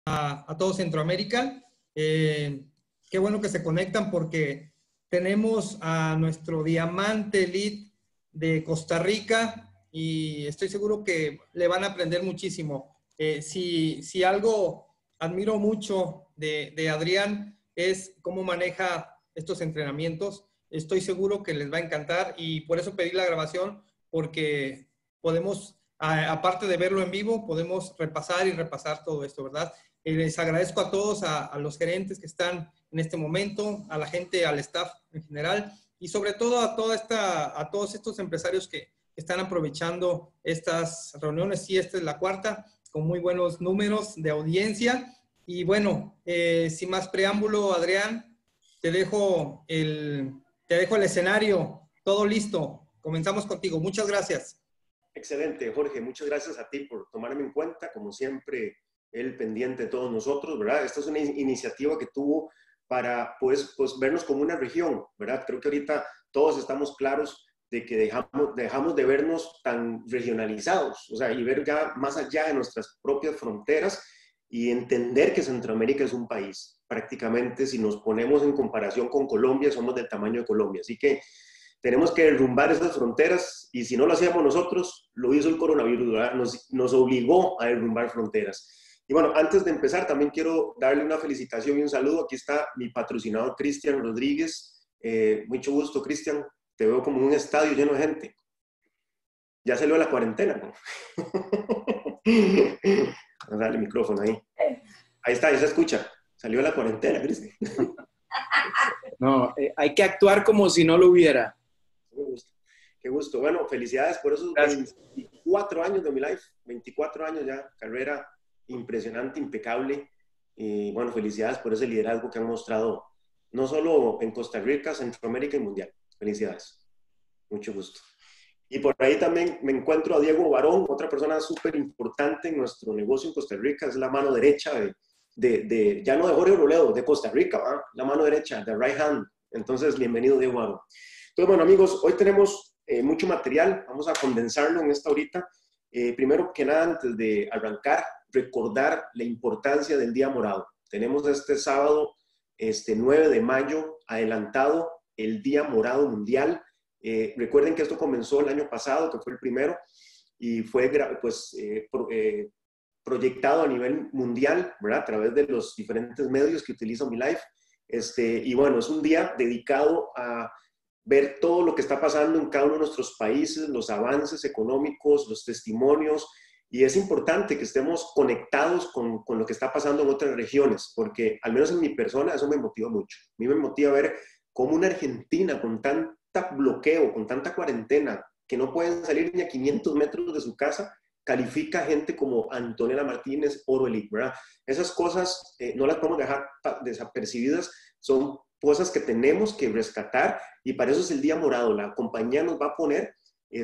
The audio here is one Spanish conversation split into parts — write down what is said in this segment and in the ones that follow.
a todo Centroamérica. Qué bueno que se conectan porque tenemos a nuestro diamante elite de Costa Rica y estoy seguro que le van a aprender muchísimo. Si algo admiro mucho de Adrián es cómo maneja estos entrenamientos. Estoy seguro que les va a encantar y por eso pedí la grabación, porque podemos, aparte de verlo en vivo, podemos repasar y repasar todo esto, ¿verdad? Les agradezco a todos, a los gerentes que están en este momento, a la gente, al staff en general y sobre todo a todos estos empresarios que están aprovechando estas reuniones. Sí, esta es la cuarta, con muy buenos números de audiencia. Y bueno, sin más preámbulo, Adrián, te dejo el escenario, todo listo. Comenzamos contigo. Muchas gracias. Excelente, Jorge. Muchas gracias a ti por tomarme en cuenta, como siempre, el pendiente de todos nosotros, ¿verdad? Esta es una iniciativa que tuvo para, pues vernos como una región, ¿verdad? Creo que ahorita todos estamos claros de que dejamos de vernos tan regionalizados, o sea, y ver ya más allá de nuestras propias fronteras y entender que Centroamérica es un país. Prácticamente, si nos ponemos en comparación con Colombia, somos del tamaño de Colombia. Así que tenemos que derrumbar esas fronteras y si no lo hacíamos nosotros, lo hizo el coronavirus, ¿verdad? Nos obligó a derrumbar fronteras. Y bueno, antes de empezar, también quiero darle una felicitación y un saludo. Aquí está mi patrocinador, Cristian Rodríguez. Mucho gusto, Cristian. Te veo como en un estadio lleno de gente. Ya salió de la cuarentena, ¿no? Dale el micrófono ahí. Ahí está, ya se escucha. Salió de la cuarentena, Cristian. No, hay que actuar como si no lo hubiera. Qué gusto. Qué gusto. Bueno, felicidades por esos 24 años de mi life. 24 años ya, carrera impresionante, impecable. Y bueno, felicidades por ese liderazgo que han mostrado, no solo en Costa Rica, Centroamérica y Mundial. Felicidades. Mucho gusto. Y por ahí también me encuentro a Diego Barón, otra persona súper importante en nuestro negocio en Costa Rica. Es la mano derecha ya no de Jorge Robledo, de Costa Rica, ¿verdad? La mano derecha, the right hand. Entonces, bienvenido, Diego Barón. Entonces, bueno, amigos, hoy tenemos mucho material. Vamos a condensarlo en esta horita. Primero que nada, antes de arrancar, recordar la importancia del Día Morado. Tenemos este sábado, 9 de mayo, adelantado el Día Morado Mundial. Recuerden que esto comenzó el año pasado, que fue el primero, y fue proyectado a nivel mundial, ¿verdad? A través de los diferentes medios que utiliza OmniLife. Y bueno, es un día dedicado a ver todo lo que está pasando en cada uno de nuestros países, los avances económicos, los testimonios, y es importante que estemos conectados con lo que está pasando en otras regiones, porque al menos en mi persona eso me motiva mucho. A mí me motiva ver cómo una Argentina con tanta bloqueo, con tanta cuarentena, que no pueden salir ni a 500 metros de su casa, califica gente como Antonella Martínez, Oro Elite, ¿verdad? Esas cosas no las podemos dejar desapercibidas, son cosas que tenemos que rescatar y para eso es el Día Morado. La compañía nos va a poner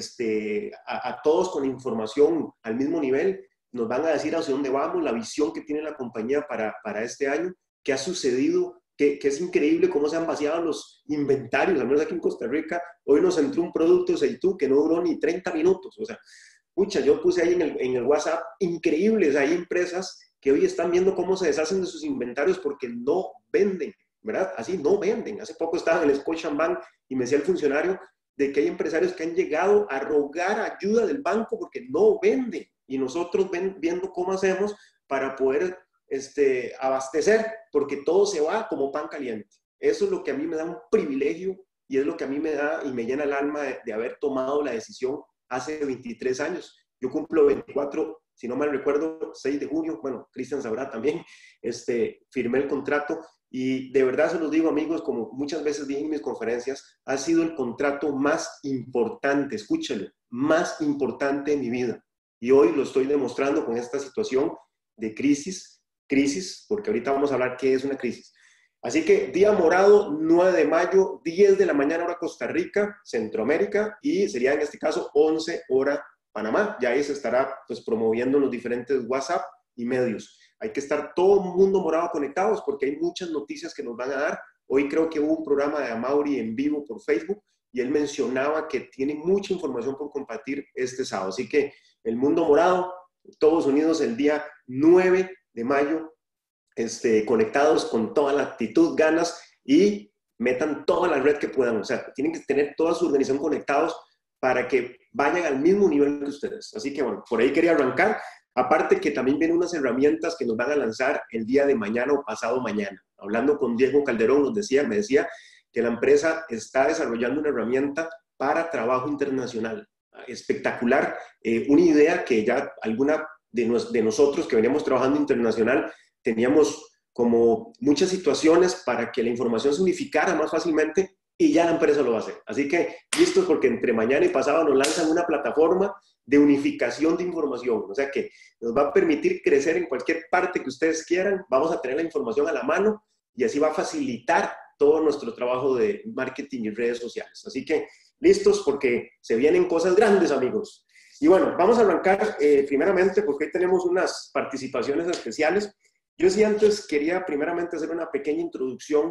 a todos con información al mismo nivel, nos van a decir hacia dónde vamos, la visión que tiene la compañía para este año, qué ha sucedido, que es increíble cómo se han vaciado los inventarios, al menos aquí en Costa Rica. Hoy nos entró un producto de Seitú que no duró ni 30 minutos, o sea, pucha, yo puse ahí en el WhatsApp, increíbles, hay empresas que hoy están viendo cómo se deshacen de sus inventarios porque no venden, ¿verdad? Así no venden. Hace poco estaba en el Scotiabank y me decía el funcionario de que hay empresarios que han llegado a rogar ayuda del banco porque no venden. Y nosotros viendo cómo hacemos para poder abastecer, porque todo se va como pan caliente. Eso es lo que a mí me da un privilegio y es lo que a mí me da y me llena el alma de haber tomado la decisión hace 23 años. Yo cumplo 24, si no mal recuerdo, 6 de junio. Bueno, Cristian sabrá también. Firmé el contrato y de verdad se los digo, amigos, como muchas veces dije en mis conferencias, ha sido el contrato más importante, escúchalo, más importante de mi vida. Y hoy lo estoy demostrando con esta situación de crisis, porque ahorita vamos a hablar qué es una crisis. Así que Día Morado, 9 de mayo, 10 de la mañana hora Costa Rica, Centroamérica, y sería en este caso 11 hora Panamá. Ya ahí se estará pues promoviendo en los diferentes WhatsApp y medios. Hay que estar todo el mundo morado conectados porque hay muchas noticias que nos van a dar. Hoy creo que hubo un programa de Amaury en vivo por Facebook y él mencionaba que tiene mucha información por compartir este sábado. Así que el mundo morado, todos unidos el día 9 de mayo, conectados con toda la actitud, ganas y metan toda la red que puedan. O sea, tienen que tener toda su organización conectados para que vayan al mismo nivel que ustedes. Así que bueno, por ahí quería arrancar. Aparte que también vienen unas herramientas que nos van a lanzar el día de mañana o pasado mañana. Hablando con Diego Calderón me decía que la empresa está desarrollando una herramienta para trabajo internacional. Espectacular, una idea que ya alguna de nosotros que veníamos trabajando internacional teníamos como muchas situaciones para que la información se unificara más fácilmente y ya la empresa lo va a hacer. Así que listos porque entre mañana y pasado nos lanzan una plataforma de unificación de información, o sea que nos va a permitir crecer en cualquier parte que ustedes quieran, vamos a tener la información a la mano y así va a facilitar todo nuestro trabajo de marketing y redes sociales. Así que listos porque se vienen cosas grandes, amigos. Y bueno, vamos a arrancar primeramente porque hoy tenemos unas participaciones especiales. Yo sí antes quería primeramente hacer una pequeña introducción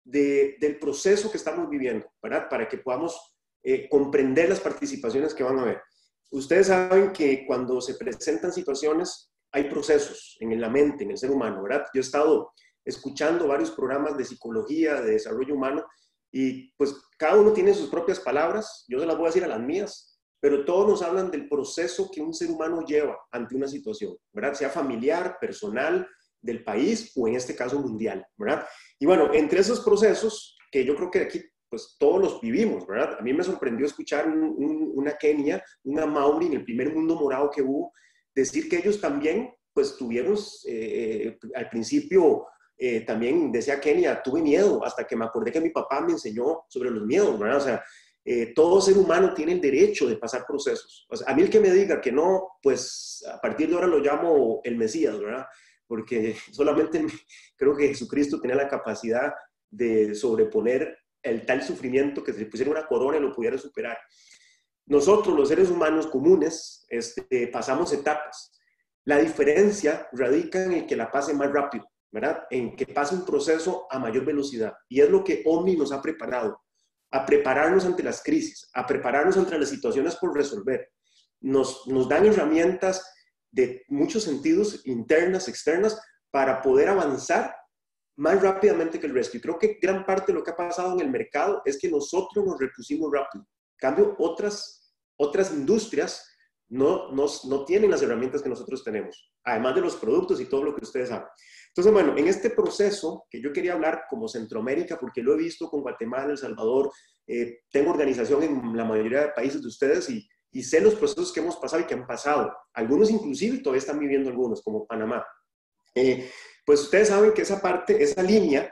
del proceso que estamos viviendo, ¿verdad? Para que podamos comprender las participaciones que van a haber. Ustedes saben que cuando se presentan situaciones hay procesos en la mente, en el ser humano, ¿verdad? Yo he estado escuchando varios programas de psicología, de desarrollo humano, y pues cada uno tiene sus propias palabras, yo se las voy a decir a las mías, pero todos nos hablan del proceso que un ser humano lleva ante una situación, ¿verdad? Sea familiar, personal, del país o en este caso mundial, ¿verdad? Y bueno, entre esos procesos, que yo creo que aquí pues todos los vivimos, ¿verdad? A mí me sorprendió escuchar una Kenia, una Maori en el primer mundo morado que hubo, decir que ellos también pues tuvieron al principio también decía Kenia, tuve miedo hasta que me acordé que mi papá me enseñó sobre los miedos, ¿verdad? O sea, todo ser humano tiene el derecho de pasar procesos. O sea, a mí el que me diga que no, pues a partir de ahora lo llamo el Mesías, ¿verdad? Porque solamente creo que Jesucristo tenía la capacidad de sobreponer el tal sufrimiento que se le pusiera una corona y lo pudiera superar. Nosotros, los seres humanos comunes, pasamos etapas. La diferencia radica en el que la pase más rápido, ¿verdad? En que pase un proceso a mayor velocidad. Y es lo que Omni nos ha preparado, a prepararnos ante las crisis, a prepararnos ante las situaciones por resolver. Nos dan herramientas de muchos sentidos, internas, externas, para poder avanzar más rápidamente que el resto. Y creo que gran parte de lo que ha pasado en el mercado es que nosotros nos repusimos rápido. En cambio, otras industrias no tienen las herramientas que nosotros tenemos, además de los productos y todo lo que ustedes saben. Entonces, bueno, en este proceso que yo quería hablar como Centroamérica, porque lo he visto con Guatemala, El Salvador, tengo organización en la mayoría de países de ustedes y sé los procesos que hemos pasado y que han pasado. Algunos inclusive todavía están viviendo algunos, como Panamá. Pues ustedes saben que esa parte, esa línea,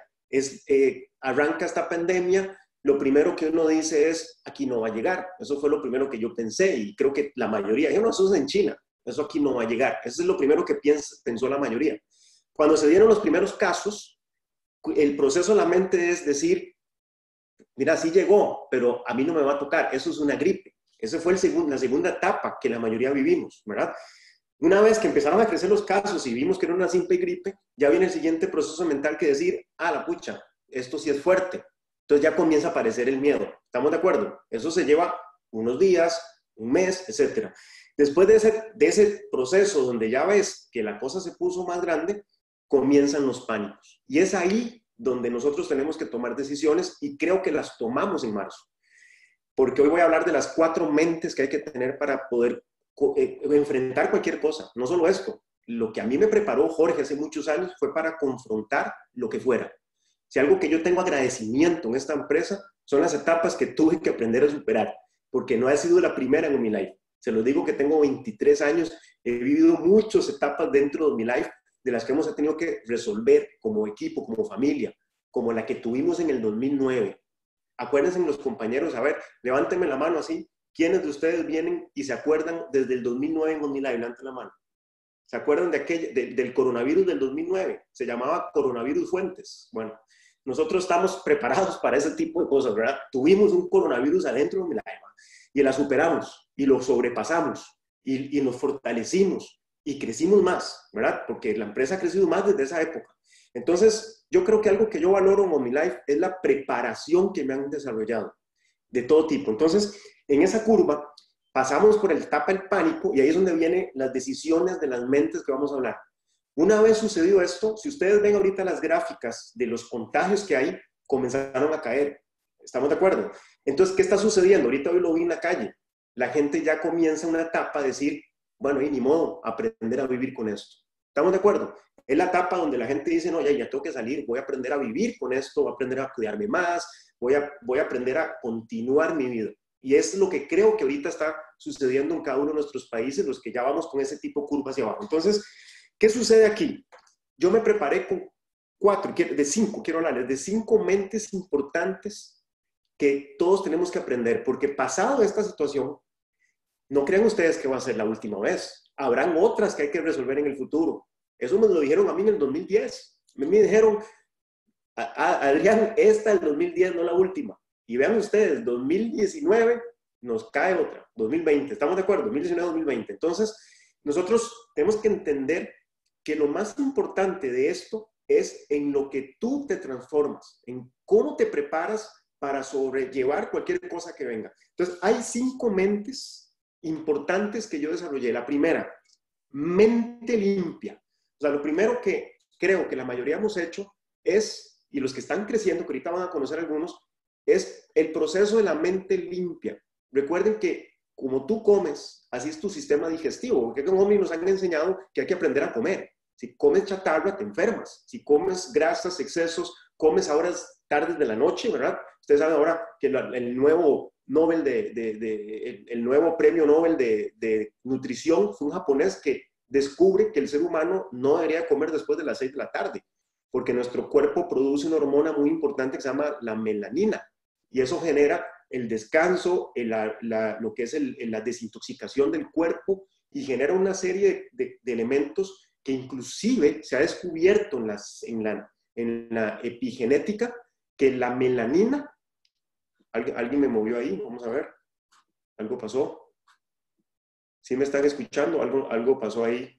arranca esta pandemia, lo primero que uno dice es, aquí no va a llegar. Eso fue lo primero que yo pensé y creo que la mayoría, yo no, eso es en China, eso aquí no va a llegar. Eso es lo primero que pensó la mayoría. Cuando se dieron los primeros casos, el proceso de la mente es decir, mira, sí llegó, pero a mí no me va a tocar, eso es una gripe. Esa fue la segunda etapa que la mayoría vivimos, ¿verdad? Una vez que empezaron a crecer los casos y vimos que era una simple gripe, ya viene el siguiente proceso mental que decir, la pucha, esto sí es fuerte. Entonces ya comienza a aparecer el miedo. ¿Estamos de acuerdo? Eso se lleva unos días, un mes, etc. Después de ese proceso donde ya ves que la cosa se puso más grande, comienzan los pánicos. Y es ahí donde nosotros tenemos que tomar decisiones y creo que las tomamos en marzo. Porque hoy voy a hablar de las 4 mentes que hay que tener para poder enfrentar cualquier cosa. No solo esto. Lo que a mí me preparó Jorge hace muchos años fue para confrontar lo que fuera. Si algo que yo tengo agradecimiento en esta empresa son las etapas que tuve que aprender a superar, porque no ha sido la primera en mi life. Se lo digo que tengo 23 años, he vivido muchas etapas dentro de mi life de las que hemos tenido que resolver como equipo, como familia, como la que tuvimos en el 2009. Acuérdense los compañeros, a ver, levántenme la mano así. ¿Quiénes de ustedes vienen y se acuerdan desde el 2009 en OmniLife? Levanten la mano. ¿Se acuerdan del coronavirus del 2009? Se llamaba coronavirus Fuentes. Bueno, nosotros estamos preparados para ese tipo de cosas, ¿verdad? Tuvimos un coronavirus adentro de OmniLife y la superamos y lo sobrepasamos y nos fortalecimos y crecimos más, ¿verdad? Porque la empresa ha crecido más desde esa época. Entonces, yo creo que algo que yo valoro en OmniLife es la preparación que me han desarrollado de todo tipo. Entonces, en esa curva pasamos por la etapa del pánico y ahí es donde vienen las decisiones de las mentes que vamos a hablar. Una vez sucedió esto, si ustedes ven ahorita las gráficas de los contagios que hay, comenzaron a caer. ¿Estamos de acuerdo? Entonces, ¿qué está sucediendo? Ahorita hoy lo vi en la calle. La gente ya comienza una etapa de decir, bueno, y ni modo, aprender a vivir con esto. ¿Estamos de acuerdo? Es la etapa donde la gente dice, no, ya tengo que salir, voy a aprender a vivir con esto, voy a aprender a cuidarme más, voy a aprender a continuar mi vida. Y es lo que creo que ahorita está sucediendo en cada uno de nuestros países, los que ya vamos con ese tipo de curva hacia abajo. Entonces, ¿qué sucede aquí? Yo me preparé con quiero hablarles de 5 mentes importantes que todos tenemos que aprender, porque pasado esta situación, no crean ustedes que va a ser la última vez. Habrán otras que hay que resolver en el futuro. Eso me lo dijeron a mí en el 2010. Me dijeron, Adrián, esta del 2010 no la última. Y vean ustedes, 2019 nos cae otra, 2020. ¿Estamos de acuerdo? 2019-2020. Entonces, nosotros tenemos que entender que lo más importante de esto es en lo que tú te transformas, en cómo te preparas para sobrellevar cualquier cosa que venga. Entonces, hay 5 mentes importantes que yo desarrollé. La primera, mente limpia. O sea, lo primero que creo que la mayoría hemos hecho es, y los que están creciendo, que ahorita van a conocer algunos, es el proceso de la mente limpia. Recuerden que como tú comes, así es tu sistema digestivo, porque como hombres nos han enseñado que hay que aprender a comer. Si comes chatarra, te enfermas. Si comes grasas, excesos, comes a horas tardes de la noche, ¿verdad? Ustedes saben ahora que el nuevo Nobel el nuevo premio Nobel de nutrición fue un japonés que descubre que el ser humano no debería comer después de las 6 de la tarde, porque nuestro cuerpo produce una hormona muy importante que se llama la melanina, y eso genera el descanso, lo que es la desintoxicación del cuerpo, y genera una serie de elementos que inclusive se ha descubierto en la epigenética, que la melanina, alguien me movió ahí, vamos a ver, algo pasó. ¿Sí me están escuchando? Algo pasó ahí.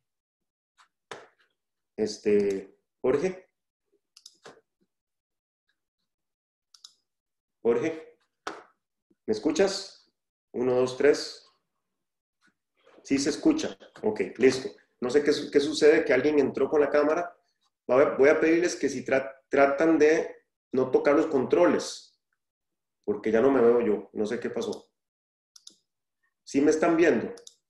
Jorge. Jorge, ¿me escuchas? 1, 2, 3. Sí se escucha. Ok, listo. No sé qué sucede, que alguien entró con la cámara. Voy a pedirles que si tratan de no tocar los controles, porque ya no me veo yo. No sé qué pasó. ¿Sí me están viendo?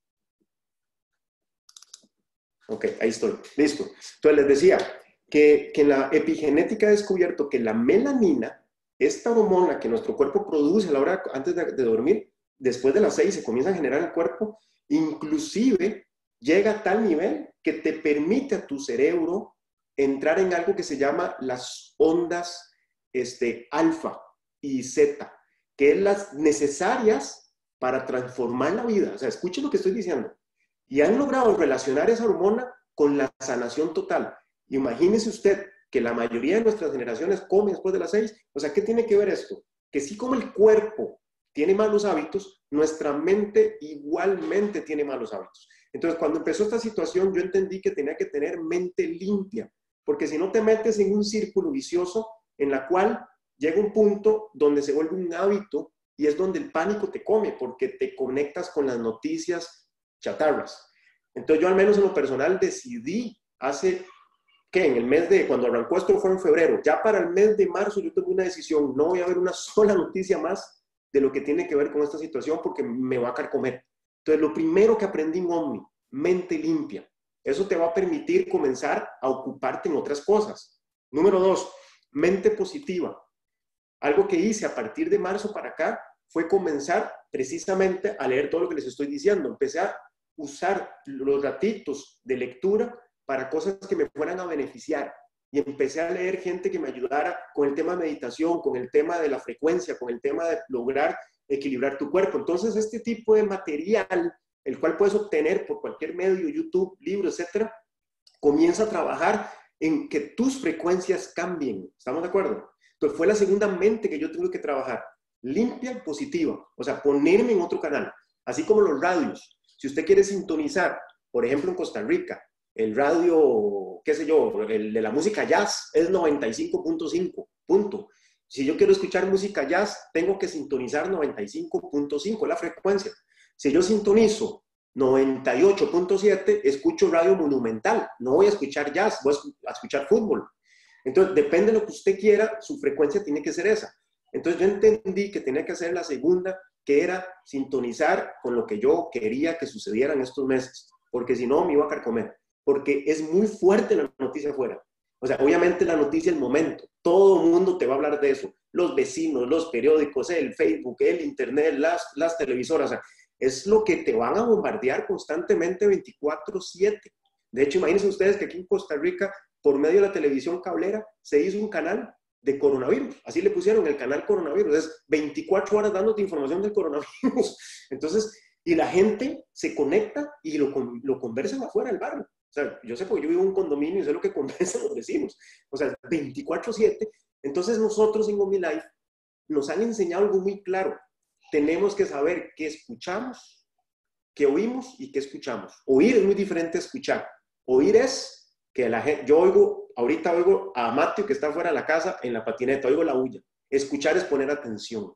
Ok, ahí estoy. Listo. Entonces les decía que en la epigenética he descubierto que la melanina, esta hormona que nuestro cuerpo produce a la hora antes de dormir, después de las 6 se comienza a generar en el cuerpo, inclusive llega a tal nivel que te permite a tu cerebro entrar en algo que se llama las ondas alfa y zeta, que es las necesarias para transformar la vida. O sea, escuchen lo que estoy diciendo. Y han logrado relacionar esa hormona con la sanación total. Imagínese usted que la mayoría de nuestras generaciones come después de las 6. O sea, ¿qué tiene que ver esto? Que si como el cuerpo tiene malos hábitos, nuestra mente igualmente tiene malos hábitos. Entonces, cuando empezó esta situación, yo entendí que tenía que tener mente limpia, porque si no te metes en un círculo vicioso en la cual llega un punto donde se vuelve un hábito y es donde el pánico te come, porque te conectas con las noticias chatarras. Entonces yo al menos en lo personal decidí en el mes cuando arrancó esto fue en febrero, ya para el mes de marzo yo tomé una decisión, no voy a ver una sola noticia más de lo que tiene que ver con esta situación porque me va a carcomer. Entonces lo primero que aprendí en Omni, mente limpia. Eso te va a permitir comenzar a ocuparte en otras cosas. Número 2, mente positiva. Algo que hice a partir de marzo para acá fue comenzar precisamente a leer todo lo que les estoy diciendo. Empecé a usar los ratitos de lectura para cosas que me fueran a beneficiar. Y empecé a leer gente que me ayudara con el tema de meditación, con el tema de la frecuencia, con el tema de lograr equilibrar tu cuerpo. Entonces, este tipo de material, el cual puedes obtener por cualquier medio, YouTube, libro, etcétera, comienza a trabajar en que tus frecuencias cambien. ¿Estamos de acuerdo? Entonces, fue la segunda mente que yo tuve que trabajar. Limpia y positiva. O sea, ponerme en otro canal. Así como los radios. Si usted quiere sintonizar, por ejemplo, en Costa Rica, el radio, qué sé yo, el de la música jazz es 95.5, punto. Si yo quiero escuchar música jazz, tengo que sintonizar 95.5, la frecuencia. Si yo sintonizo 98.7 escucho Radio Monumental, no voy a escuchar jazz, voy a escuchar fútbol. Entonces, depende de lo que usted quiera, su frecuencia tiene que ser esa. Entonces, yo entendí que tenía que hacer la segunda, que era sintonizar con lo que yo quería que sucediera en estos meses, porque si no, me iba a carcomer, porque es muy fuerte la noticia afuera. O sea, obviamente la noticia, el momento, todo el mundo te va a hablar de eso, los vecinos, los periódicos, el Facebook, el internet, las televisoras, o sea, es lo que te van a bombardear constantemente 24/7. De hecho, imagínense ustedes que aquí en Costa Rica, por medio de la televisión cablera, se hizo un canal de coronavirus. Así le pusieron el canal coronavirus. Es 24 horas dándote información del coronavirus. Entonces, y la gente se conecta y lo conversan afuera del barrio. O sea, yo sé porque yo vivo en un condominio y sé lo que conversan los vecinos. O sea, 24/7. Entonces, nosotros en OmniLife nos han enseñado algo muy claro. Tenemos que saber qué escuchamos, qué oímos y qué escuchamos. Oír es muy diferente a escuchar. Oír es que la gente, ahorita oigo a Mateo que está fuera de la casa en la patineta, oigo la bulla. Escuchar es poner atención.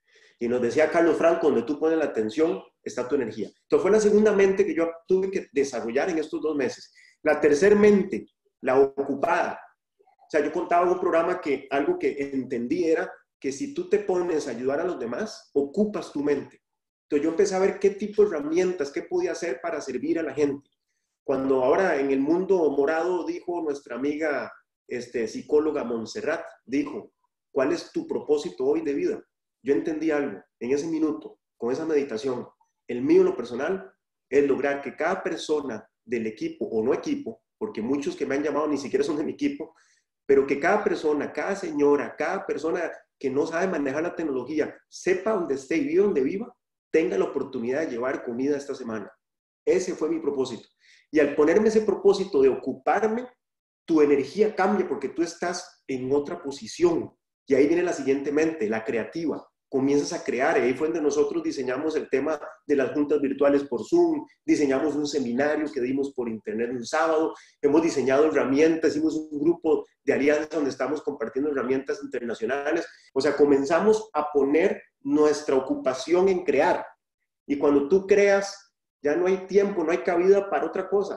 Y nos decía Carlos Franco, donde tú pones la atención, está tu energía. Entonces fue la segunda mente que yo tuve que desarrollar en estos 2 meses. La tercera mente, la ocupada. O sea, yo contaba en un programa que algo que entendí era que si tú te pones a ayudar a los demás, ocupas tu mente. Entonces yo empecé a ver qué tipo de herramientas, qué podía hacer para servir a la gente. Cuando ahora en el mundo morado dijo nuestra amiga psicóloga Montserrat, dijo, ¿cuál es tu propósito hoy de vida? Yo entendí algo en ese minuto, con esa meditación. El mío en lo personal es lograr que cada persona del equipo o no equipo, porque muchos que me han llamado ni siquiera son de mi equipo, pero que cada persona, cada señora, cada persona que no sabe manejar la tecnología, sepa dónde esté y viva donde viva, tenga la oportunidad de llevar comida esta semana. Ese fue mi propósito. Y al ponerme ese propósito de ocuparme, tu energía cambia porque tú estás en otra posición. Y ahí viene la siguiente mente, la creativa. Comienzas a crear. Y ahí fue donde nosotros diseñamos el tema de las juntas virtuales por Zoom, diseñamos un seminario que dimos por internet un sábado, hemos diseñado herramientas, hicimos un grupo de alianza donde estamos compartiendo herramientas internacionales. O sea, comenzamos a poner nuestra ocupación en crear. Y cuando tú creas, ya no hay tiempo, no hay cabida para otra cosa.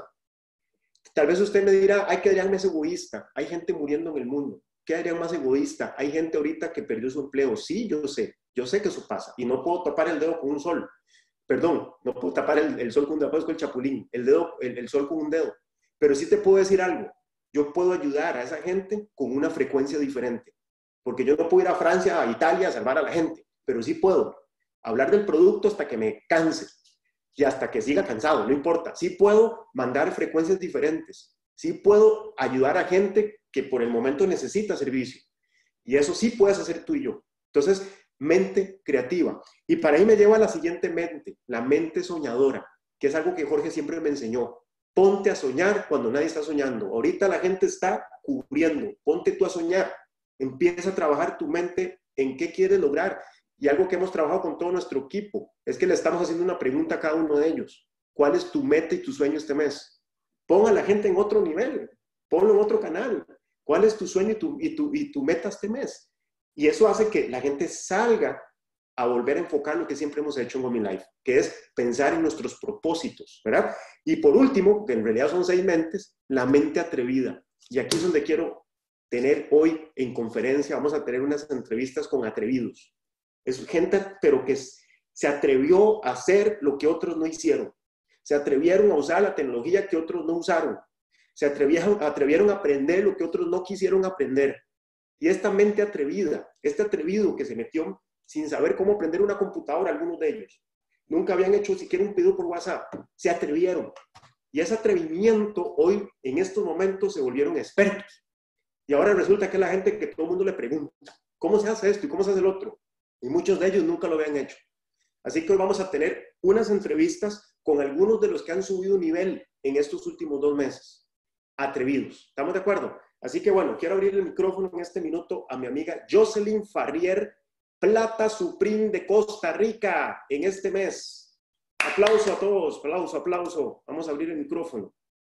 Tal vez usted me dirá, hay que Adrián es egoísta, hay gente muriendo en el mundo. ¿Qué Adrián más egoísta? Hay gente ahorita que perdió su empleo. Sí, yo sé que eso pasa. Y no puedo tapar el dedo con un sol. Perdón, no puedo tapar el sol con un dedo, con el chapulín, el sol con un dedo. Pero sí te puedo decir algo. Yo puedo ayudar a esa gente con una frecuencia diferente. Porque yo no puedo ir a Francia, a Italia a salvar a la gente. Pero sí puedo hablar del producto hasta que me canse. Y hasta que siga cansado, no importa. Sí puedo mandar frecuencias diferentes. Sí puedo ayudar a gente que por el momento necesita servicio. Y eso sí puedes hacer tú y yo. Entonces, mente creativa. Y para ahí me lleva a la siguiente mente, la mente soñadora, que es algo que Jorge siempre me enseñó. Ponte a soñar cuando nadie está soñando. Ahorita la gente está cubriendo. Ponte tú a soñar. Empieza a trabajar tu mente en qué quieres lograr. Y algo que hemos trabajado con todo nuestro equipo es que le estamos haciendo una pregunta a cada uno de ellos. ¿Cuál es tu meta y tu sueño este mes? Pon a la gente en otro nivel. Ponlo en otro canal. ¿Cuál es tu sueño y tu meta este mes? Y eso hace que la gente salga a volver a enfocar lo que siempre hemos hecho en OmniLife, que es pensar en nuestros propósitos, ¿verdad? Y por último, que en realidad son 6 mentes, la mente atrevida. Y aquí es donde quiero tener hoy en conferencia, vamos a tener unas entrevistas con atrevidos. Es gente, pero que se atrevió a hacer lo que otros no hicieron. Se atrevieron a usar la tecnología que otros no usaron. Se atrevieron a aprender lo que otros no quisieron aprender. Y esta mente atrevida, este atrevido que se metió sin saber cómo aprender una computadora, algunos de ellos, nunca habían hecho siquiera un pedido por WhatsApp, se atrevieron. Y ese atrevimiento hoy, en estos momentos, se volvieron expertos. Y ahora resulta que es la gente que todo el mundo le pregunta, ¿cómo se hace esto y cómo se hace el otro? Y muchos de ellos nunca lo habían hecho. Así que hoy vamos a tener unas entrevistas con algunos de los que han subido nivel en estos últimos 2 meses. Atrevidos. ¿Estamos de acuerdo? Así que bueno, quiero abrir el micrófono en este minuto a mi amiga Jocelyn Farrier, Plata Supreme de Costa Rica en este mes. Aplauso a todos, aplauso, aplauso. Vamos a abrir el micrófono.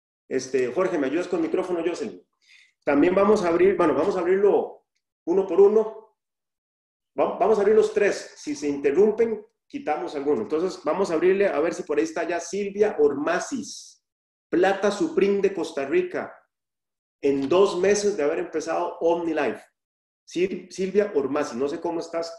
Jorge, ¿me ayudas con el micrófono, Jocelyn? También vamos a abrir, bueno, vamos a abrirlo uno por uno. Vamos a abrir los 3. Si se interrumpen, quitamos alguno. Entonces, vamos a abrirle a ver si por ahí está ya Silvia Ormasis, Plata Supreme de Costa Rica, en 2 meses de haber empezado OmniLife. Silvia Ormasis, no sé cómo estás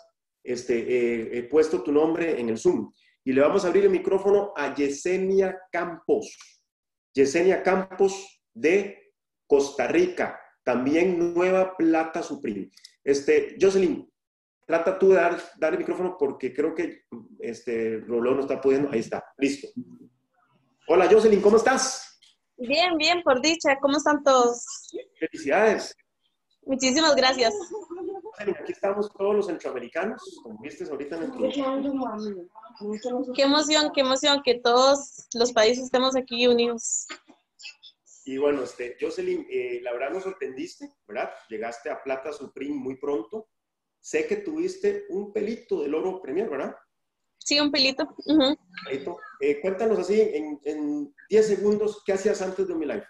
he puesto tu nombre en el Zoom. Y le vamos a abrir el micrófono a Yesenia Campos. Yesenia Campos de Costa Rica, también nueva Plata Supreme. Jocelyn, trata tú de dar el micrófono porque creo que Rolón no está pudiendo. Ahí está, listo. Hola Jocelyn, ¿cómo estás? Bien, bien, por dicha. ¿Cómo están todos? Felicidades. Muchísimas gracias. Jocelyn, aquí estamos todos los centroamericanos, como viste ahorita en el introducción. Qué emoción que todos los países estemos aquí unidos. Y bueno, Jocelyn, la verdad nos sorprendiste, ¿verdad? Llegaste a Plata Supreme muy pronto. Sé que tuviste un pelito del oro Premier, ¿verdad? Sí, un pelito. Pelito. Cuéntanos así, en 10 segundos, ¿qué hacías antes de OmniLife?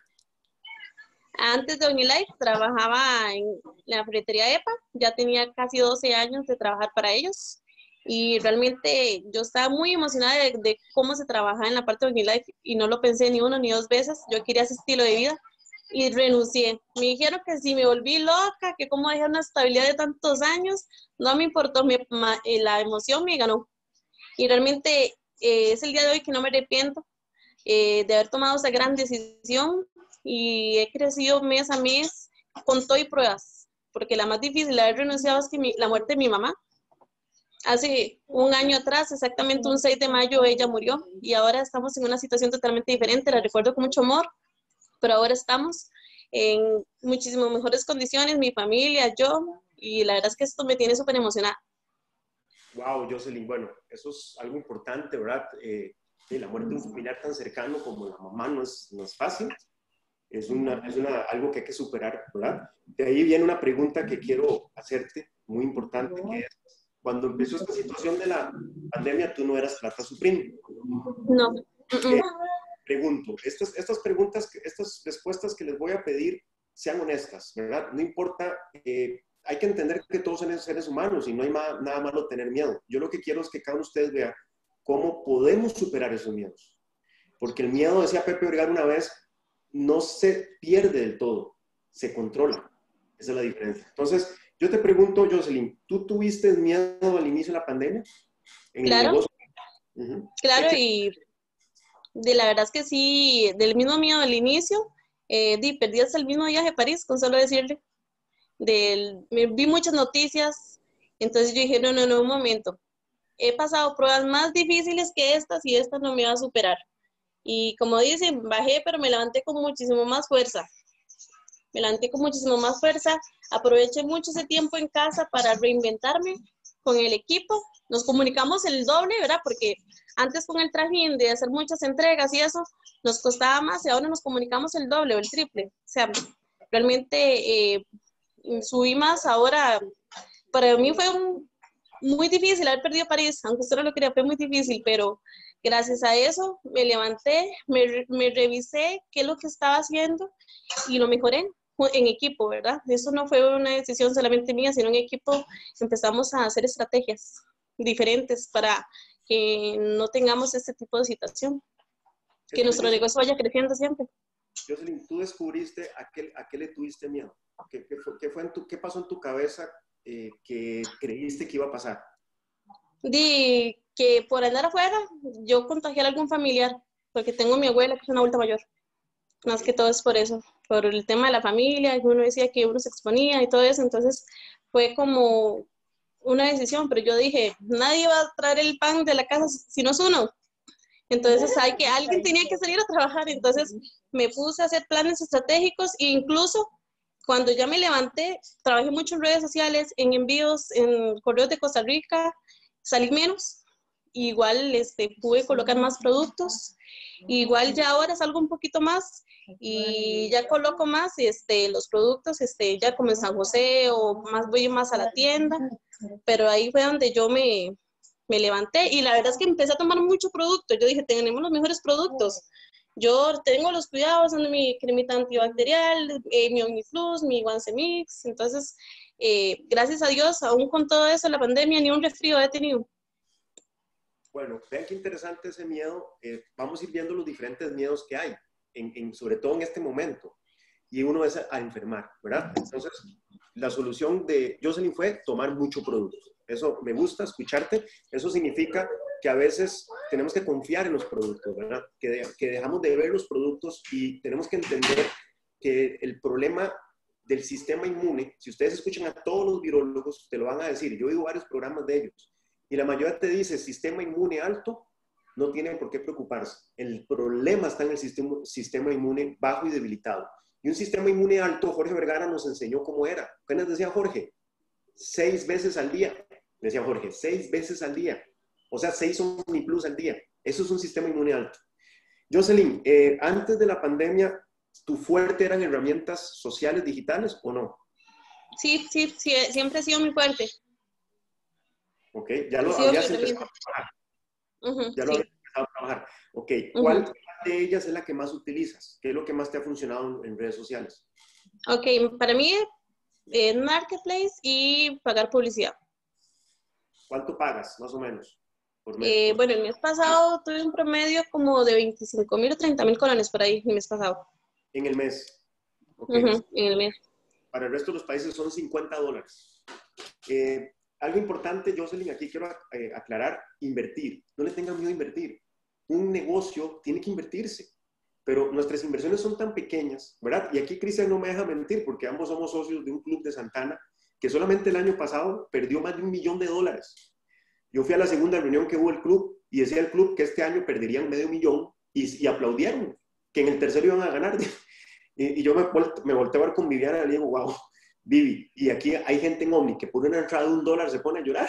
Antes de OmniLife trabajaba en la ferretería EPA. Ya tenía casi 12 años de trabajar para ellos. Y realmente yo estaba muy emocionada de cómo se trabajaba en la parte de OmniLife y no lo pensé ni 1 ni 2 veces. Yo quería ese estilo de vida y renuncié. Me dijeron que si me volví loca, que cómo dejé una estabilidad de tantos años, no me importó, la emoción me ganó. Y realmente es el día de hoy que no me arrepiento de haber tomado esa gran decisión y he crecido mes a mes con todo y pruebas, porque la más difícil de haber renunciado es que la muerte de mi mamá. Hace 1 año atrás, exactamente un 6 de mayo, ella murió y ahora estamos en una situación totalmente diferente. La recuerdo con mucho amor, pero ahora estamos en muchísimas mejores condiciones, mi familia, yo, y la verdad es que esto me tiene súper emocionada. Wow, Jocelyn, bueno, eso es algo importante, ¿verdad? La muerte de un familiar tan cercano como la mamá no es fácil. Es algo que hay que superar, ¿verdad? De ahí viene una pregunta que quiero hacerte, muy importante, que es, cuando empezó esta situación de la pandemia, tú no eras Plata Supreme. No. Pregunto, estas preguntas, estas respuestas que les voy a pedir, sean honestas, ¿verdad? No importa, hay que entender que todos somos seres humanos y no hay nada malo tener miedo. Yo lo que quiero es que cada uno de ustedes vea cómo podemos superar esos miedos. Porque el miedo, decía Pepe Vergara una vez, no se pierde del todo, se controla. Esa es la diferencia. Entonces, yo te pregunto, Jocelyn, ¿tú tuviste miedo al inicio de la pandemia? ¿En el negocio? Claro, y la verdad es que sí, del mismo miedo al inicio, perdí hasta el mismo viaje a París, con solo decirle. Vi muchas noticias, entonces yo dije, no, un momento. He pasado pruebas más difíciles que estas y esta no me va a superar. Y como dicen, bajé, pero me levanté con muchísimo más fuerza. Aproveché mucho ese tiempo en casa para reinventarme con el equipo. Nos comunicamos el doble, ¿verdad? Porque antes con el trajín de hacer muchas entregas y eso, nos costaba más y ahora nos comunicamos el doble o el triple. O sea, realmente subí más ahora. Para mí fue muy difícil haber perdido París, aunque usted no lo quería, fue muy difícil, pero gracias a eso me levanté, me revisé qué es lo que estaba haciendo y lo mejoré en equipo, ¿verdad? Eso no fue una decisión solamente mía, sino en equipo empezamos a hacer estrategias diferentes para que no tengamos este tipo de situación, que nuestro negocio vaya creciendo siempre. Jocelyn, tú descubriste a qué le tuviste miedo. ¿Qué pasó en tu cabeza que creíste que iba a pasar? Que por andar afuera yo contagiara a algún familiar, porque tengo a mi abuela que es una adulta mayor. Más que todo es por eso, por el tema de la familia, uno decía que uno se exponía y todo eso, entonces fue como una decisión, pero yo dije, nadie va a traer el pan de la casa si no es uno. Entonces alguien tenía que salir a trabajar, entonces me puse a hacer planes estratégicos e incluso cuando ya me levanté, trabajé mucho en redes sociales, en envíos, en correos de Costa Rica, salí menos, igual pude colocar más productos, igual ya ahora salgo un poquito más y ya coloco más los productos ya como en San José o voy más a la tienda, pero ahí fue donde yo me levanté y la verdad es que empecé a tomar mucho producto. Yo dije, tenemos los mejores productos. Yo tengo los cuidados, ando mi cremita antibacterial, mi Omniflux, mi Guancemix. Entonces, gracias a Dios, aún con todo eso, la pandemia, ni un resfrío he tenido. Bueno, vean qué interesante ese miedo. Vamos a ir viendo los diferentes miedos que hay, sobre todo en este momento. Y uno es a enfermar, ¿verdad? Entonces, la solución de Jocelyn fue tomar mucho producto. Eso me gusta, escucharte. Eso significa que a veces tenemos que confiar en los productos, ¿verdad? Que dejamos de ver los productos y tenemos que entender que el problema del sistema inmune, si ustedes escuchan a todos los virólogos, te lo van a decir. Yo he oído varios programas de ellos y la mayoría te dice sistema inmune alto, no tienen por qué preocuparse. El problema está en el sistema inmune bajo y debilitado. Y un sistema inmune alto, Jorge Vergara nos enseñó cómo era. ¿Qué nos decía Jorge? 6 veces al día. Decía Jorge, 6 veces al día. O sea, 6 Omniplus al día. Eso es un sistema inmune alto. Jocelyn, antes de la pandemia, ¿tu fuerte eran herramientas sociales digitales o no? Sí, siempre ha sido muy fuerte. Ok, ya lo habías empezado a trabajar. Ya lo habías empezado a trabajar. Ok, ¿cuál de ellas es la que más utilizas? ¿Qué es lo que más te ha funcionado en redes sociales? Ok, para mí es Marketplace y pagar publicidad. ¿Cuánto pagas, más o menos, por mes? Bueno, el mes pasado tuve un promedio como de 25,000 o 30,000 colones por ahí, el mes pasado. En el mes. Okay. En el mes. Para el resto de los países son $50. Algo importante, Jocelyn, aquí quiero aclarar, invertir. No le tengan miedo a invertir. Un negocio tiene que invertirse, pero nuestras inversiones son tan pequeñas, ¿verdad? Y aquí Cristian no me deja mentir, porque ambos somos socios de un club de Santana, que solamente el año pasado perdió más de $1 millón. Yo fui a la segunda reunión que hubo el club y decía el club que este año perderían $500,000 y aplaudieron, que en el tercero iban a ganar. Y yo me volteé a ver con Viviana y le digo, wow, Vivi, y aquí hay gente en Omni que por una entrada de $1 se pone a llorar.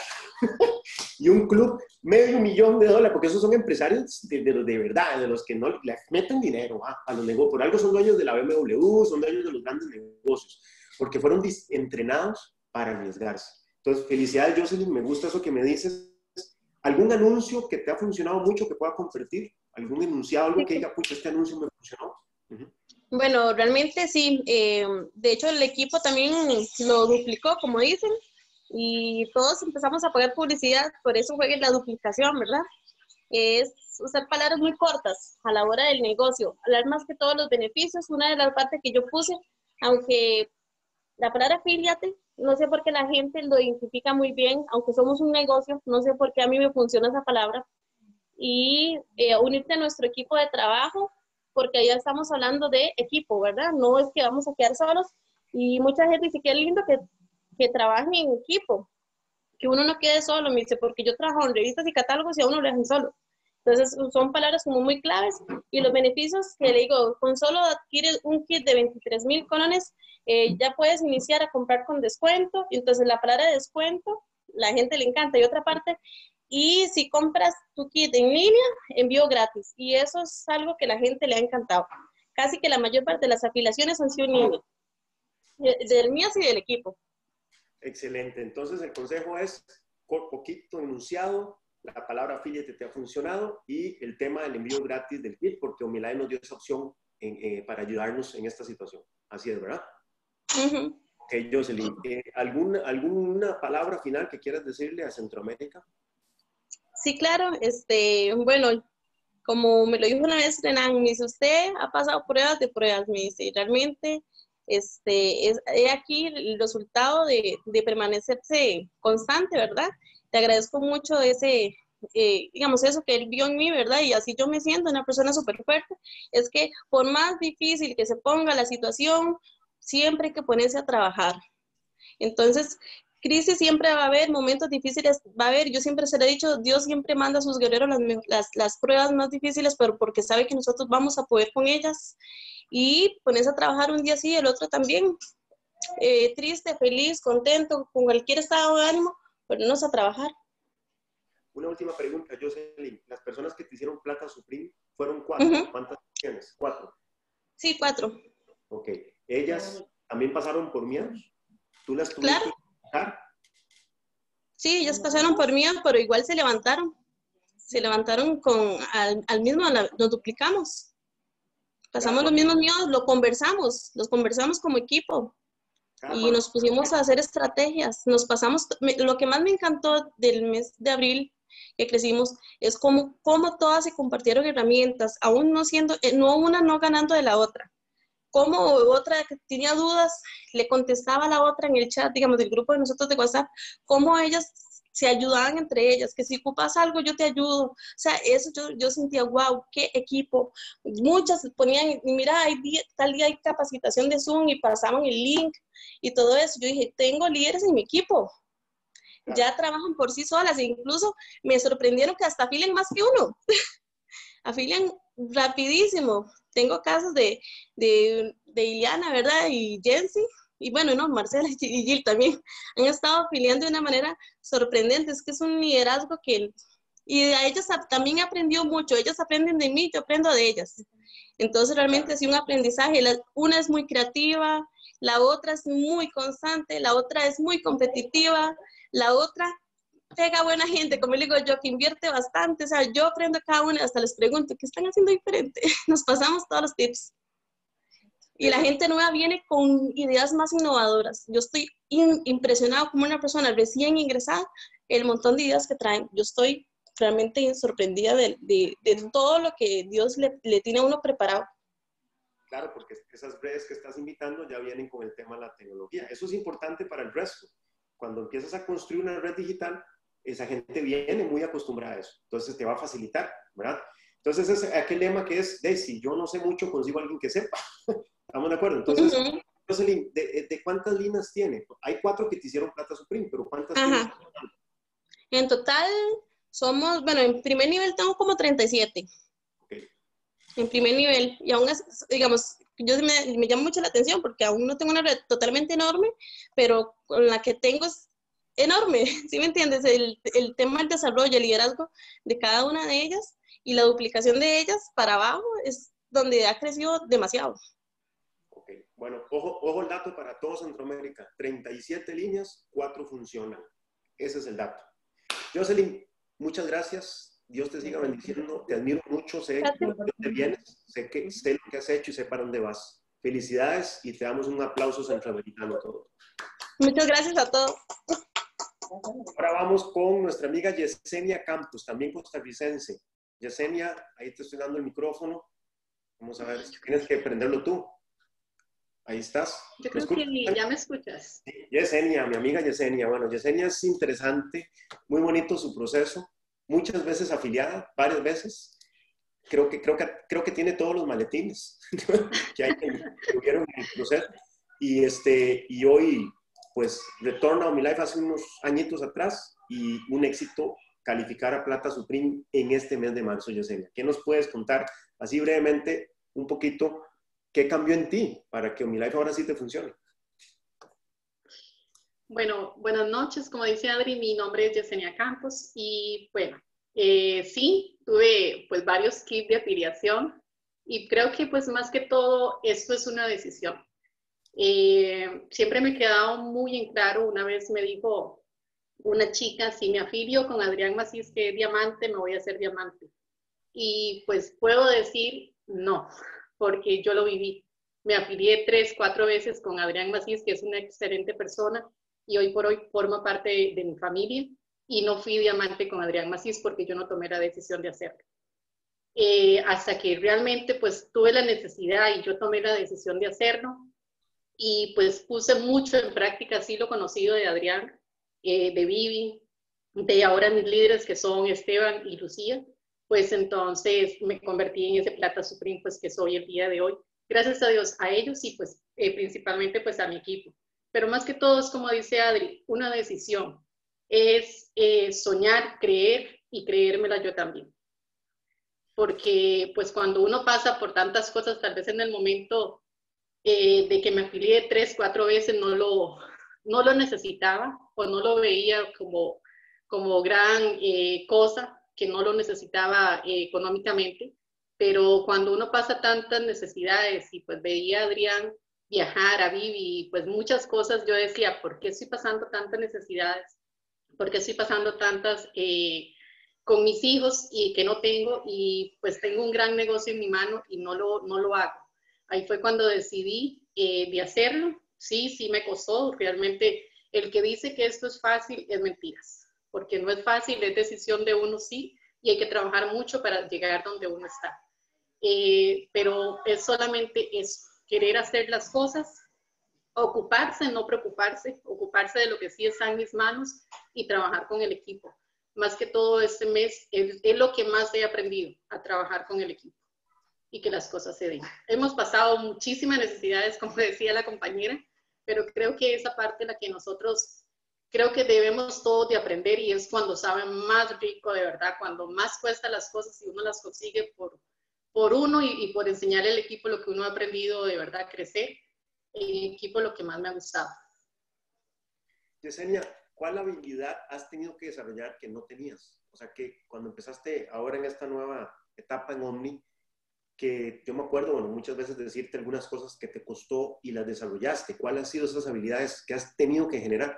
Y un club, $500,000, porque esos son empresarios de verdad, de los que no le meten dinero a los negocios. Por algo son dueños de la BMW, son dueños de los grandes negocios, porque fueron entrenados para arriesgarse. Entonces, felicidades, Jocelyn, me gusta eso que me dices. ¿Algún anuncio que te ha funcionado mucho que pueda compartir? ¿Algún enunciado, algo que diga, pucha, este anuncio me funcionó? Bueno, realmente sí. De hecho, el equipo también lo duplicó, como dicen, y todos empezamos a pagar publicidad, por eso fue la duplicación, ¿verdad? Es usar palabras muy cortas a la hora del negocio, hablar más que todos los beneficios. Una de las partes que yo puse, aunque la palabra afíliate, no sé por qué la gente lo identifica muy bien, aunque somos un negocio, no sé por qué a mí me funciona esa palabra, y unirte a nuestro equipo de trabajo, porque ya estamos hablando de equipo, ¿verdad? No es que vamos a quedar solos, y mucha gente dice que es lindo que trabajen en equipo, que uno no quede solo, me dice, porque yo trabajo en revistas y catálogos y a uno lo dejan solo. Entonces, son palabras como muy claves, y los beneficios que le digo, con solo adquirir un kit de 23,000 colones, ya puedes iniciar a comprar con descuento. Entonces, la palabra descuento, la gente le encanta. Y otra parte, y si compras tu kit en línea, envío gratis. Y eso es algo que la gente le ha encantado. Casi que la mayor parte de las afiliaciones han sido en línea. Del mío y del equipo. Excelente. Entonces, el consejo es, poquito enunciado, la palabra affiliate te ha funcionado y el tema del envío gratis del kit, porque OmniLife nos dio esa opción para ayudarnos en esta situación. Así es, ¿verdad? Ok, Jocelyn, ¿alguna palabra final que quieras decirle a Centroamérica? Sí, claro. Bueno, como me lo dijo una vez Renan, me dice, usted ha pasado pruebas de pruebas, me dice, realmente es aquí el resultado de permanecerse constante, ¿verdad? Te agradezco mucho digamos, eso que él vio en mí, ¿verdad? Y así yo me siento una persona súper fuerte. Es que por más difícil que se ponga la situación, siempre hay que ponerse a trabajar. Entonces, crisis siempre va a haber, momentos difíciles va a haber. Yo siempre se lo he dicho, Dios siempre manda a sus guerreros las pruebas más difíciles, pero porque sabe que nosotros vamos a poder con ellas. Y ponerse a trabajar un día sí, el otro también. Triste, feliz, contento, con cualquier estado de ánimo, ponernos a trabajar. Una última pregunta, Jocelyn. Las personas que te hicieron Plata Supreme fueron 4. ¿Cuántas tienes? 4. Sí, 4. Ok. ¿Ellas también pasaron por miedos? ¿Tú las tuviste que trabajar? Sí, ellas pasaron por miedo, pero igual se levantaron. Se levantaron al mismo, nos duplicamos. Pasamos los mismos miedos, los conversamos como equipo. Y nos pusimos a hacer estrategias. Lo que más me encantó del mes de abril que crecimos, es como todas se compartieron herramientas, aún no siendo, no una no ganando de la otra. Como otra que tenía dudas, le contestaba a la otra en el chat, digamos, del grupo de nosotros de WhatsApp, cómo ellas se ayudaban entre ellas, que si ocupas algo yo te ayudo. O sea, eso yo sentía, wow, qué equipo. Muchas ponían, mira, tal día hay capacitación de Zoom y pasaban el link y todo eso. Yo dije, tengo líderes en mi equipo, ya trabajan por sí solas e incluso me sorprendieron que hasta afilian más que uno. Afilian rapidísimo. Tengo casos de Iliana, ¿verdad? Y Jensi, y bueno, no, Marcela y Gil también han estado afiliando de una manera sorprendente. Es que es un liderazgo y de ellas también he aprendido mucho. Ellas aprenden de mí, yo aprendo de ellas. Entonces realmente ha sido un aprendizaje. Una es muy creativa, la otra es muy constante, la otra es muy competitiva, la otra pega buena gente, como le digo yo, que invierte bastante. O sea, yo aprendo cada una, hasta les pregunto, ¿qué están haciendo diferente? Nos pasamos todos los tips. Y la gente nueva viene con ideas más innovadoras. Yo estoy impresionado como una persona recién ingresada, el montón de ideas que traen. Yo estoy realmente sorprendida de todo lo que Dios le tiene a uno preparado. Claro, porque esas redes que estás invitando ya vienen con el tema de la tecnología. Eso es importante para el resto. Cuando empiezas a construir una red digital, esa gente viene muy acostumbrada a eso. Entonces te va a facilitar, ¿verdad? Entonces es aquel lema que es, si yo no sé mucho, consigo a alguien que sepa. ¿Estamos de acuerdo? Entonces, Jocelyn, ¿de cuántas líneas tiene? Hay 4 que te hicieron Plata Supreme, pero ¿cuántas tienes? En total somos, bueno, en primer nivel tengo como 37. Okay. En primer nivel. Y aún, digamos, me llama mucho la atención porque aún no tengo una red totalmente enorme, pero con la que tengo es enorme, ¿sí me entiendes? El tema del desarrollo, el liderazgo de cada una de ellas y la duplicación de ellas para abajo es donde ha crecido demasiado. Ok, bueno, ojo el dato para todo Centroamérica. 37 líneas, 4 funcionan. Ese es el dato. Jocelyn, muchas gracias. Dios te siga bendiciendo. Te admiro mucho. Sé de dónde vienes, sé lo que has hecho y sé para dónde vas. Felicidades y te damos un aplauso centroamericano a todos. Muchas gracias a todos. Ahora vamos con nuestra amiga Yesenia Campos, también costarricense. Yesenia, ahí te estoy dando el micrófono. Vamos a ver, tienes que prenderlo tú. Ahí estás. Yo creo que ya me escuchas. Sí, Yesenia, mi amiga Yesenia. Bueno, Yesenia es interesante, muy bonito su proceso. Muchas veces afiliada, varias veces. Creo que tiene todos los maletines que hubieron en el proceso. Y hoy, pues, retorna a OmniLife hace unos añitos atrás y un éxito calificar a Plata Supreme en este mes de marzo, Yesenia. ¿Qué nos puedes contar así brevemente un poquito? ¿Qué cambió en ti para que OmniLife ahora sí te funcione? Bueno, buenas noches. Como dice Adri, mi nombre es Yesenia Campos y bueno, sí, tuve pues varios kits de afiliación y creo que pues más que todo esto es una decisión. Siempre me he quedado muy en claro, una vez me dijo una chica, si me afilio con Adrián Macís, que es diamante, me voy a hacer diamante. Y pues puedo decir no, porque yo lo viví. Me afilié 3, 4 veces con Adrián Macís, que es una excelente persona, y hoy por hoy forma parte de mi familia, y no fui diamante con Adrián Macís porque yo no tomé la decisión de hacerlo. Hasta que realmente pues tuve la necesidad y yo tomé la decisión de hacerlo, y pues puse mucho en práctica, así lo conocido de Adrián, de Vivi, de ahora mis líderes que son Esteban y Lucía, pues entonces me convertí en ese Plata Supreme pues que soy el día de hoy. Gracias a Dios, a ellos y pues principalmente pues a mi equipo. Pero más que todo es como dice Adri, una decisión. Es soñar, creer y creérmela yo también. Porque pues cuando uno pasa por tantas cosas, tal vez en el momento de que me afilié 3, 4 veces no lo necesitaba o no lo veía como gran cosa, que no lo necesitaba económicamente, pero cuando uno pasa tantas necesidades y pues veía a Adrián viajar, a Vivi, pues muchas cosas, yo decía, ¿por qué estoy pasando tantas necesidades? ¿Por qué estoy pasando tantas con mis hijos y que no tengo? Y pues tengo un gran negocio en mi mano y no lo hago. Ahí fue cuando decidí de hacerlo. Sí me costó. Realmente el que dice que esto es fácil es mentiras. porque no es fácil, es decisión de uno sí, y hay que trabajar mucho para llegar donde uno está. Pero es solamente eso, querer hacer las cosas, ocuparse, no preocuparse, ocuparse de lo que sí está en mis manos y trabajar con el equipo. Más que todo este mes es lo que más he aprendido, a trabajar con el equipo y que las cosas se den. Hemos pasado muchísimas necesidades, como decía la compañera, pero creo que esa parte es la que nosotros creo que debemos todos de aprender, y es cuando saben más rico de verdad, cuando más cuesta las cosas y uno las consigue por uno y por enseñarle al equipo lo que uno ha aprendido de verdad, crecer. El equipo lo que más me ha gustado. Yesenia, ¿cuál habilidad has tenido que desarrollar que no tenías? O sea, que cuando empezaste ahora en esta nueva etapa en Omni, que yo me acuerdo, bueno, muchas veces decirte algunas cosas que te costó y las desarrollaste. ¿Cuáles han sido esas habilidades que has tenido que generar?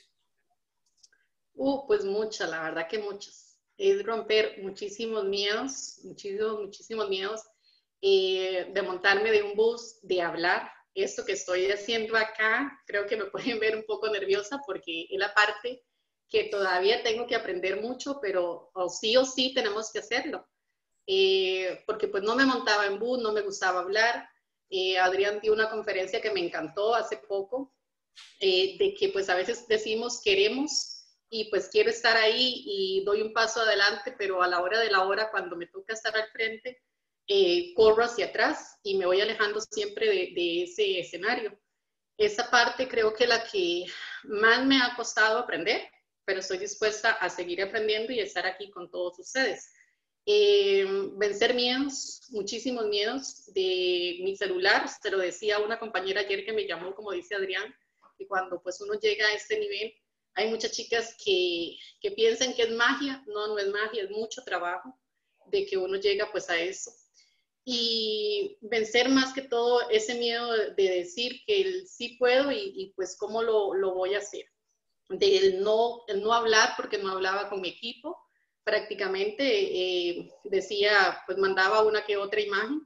Pues muchas, la verdad que muchas. Es romper muchísimos miedos, muchísimos miedos, de montarme de un bus, de hablar. Esto que estoy haciendo acá, creo que me pueden ver un poco nerviosa porque es la parte que todavía tengo que aprender mucho, pero o sí tenemos que hacerlo. Porque pues no me montaba en bus, no me gustaba hablar. Adrián dio una conferencia que me encantó hace poco, de que pues a veces decimos queremos y pues quiero estar ahí y doy un paso adelante, pero a la hora de la hora, cuando me toca estar al frente, corro hacia atrás y me voy alejando siempre de ese escenario. Esa parte creo que la que más me ha costado aprender, pero estoy dispuesta a seguir aprendiendo y estar aquí con todos ustedes. Vencer miedos, muchísimos miedos de mi celular. Se lo decía una compañera ayer que me llamó, como dice Adrián, que cuando pues uno llega a este nivel, hay muchas chicas que piensan que es magia. No es magia, es mucho trabajo de que uno llega pues a eso. Y vencer más que todo ese miedo de decir que sí puedo y pues cómo lo voy a hacer. El no hablar, porque no hablaba con mi equipo. Prácticamente decía, pues mandaba una que otra imagen.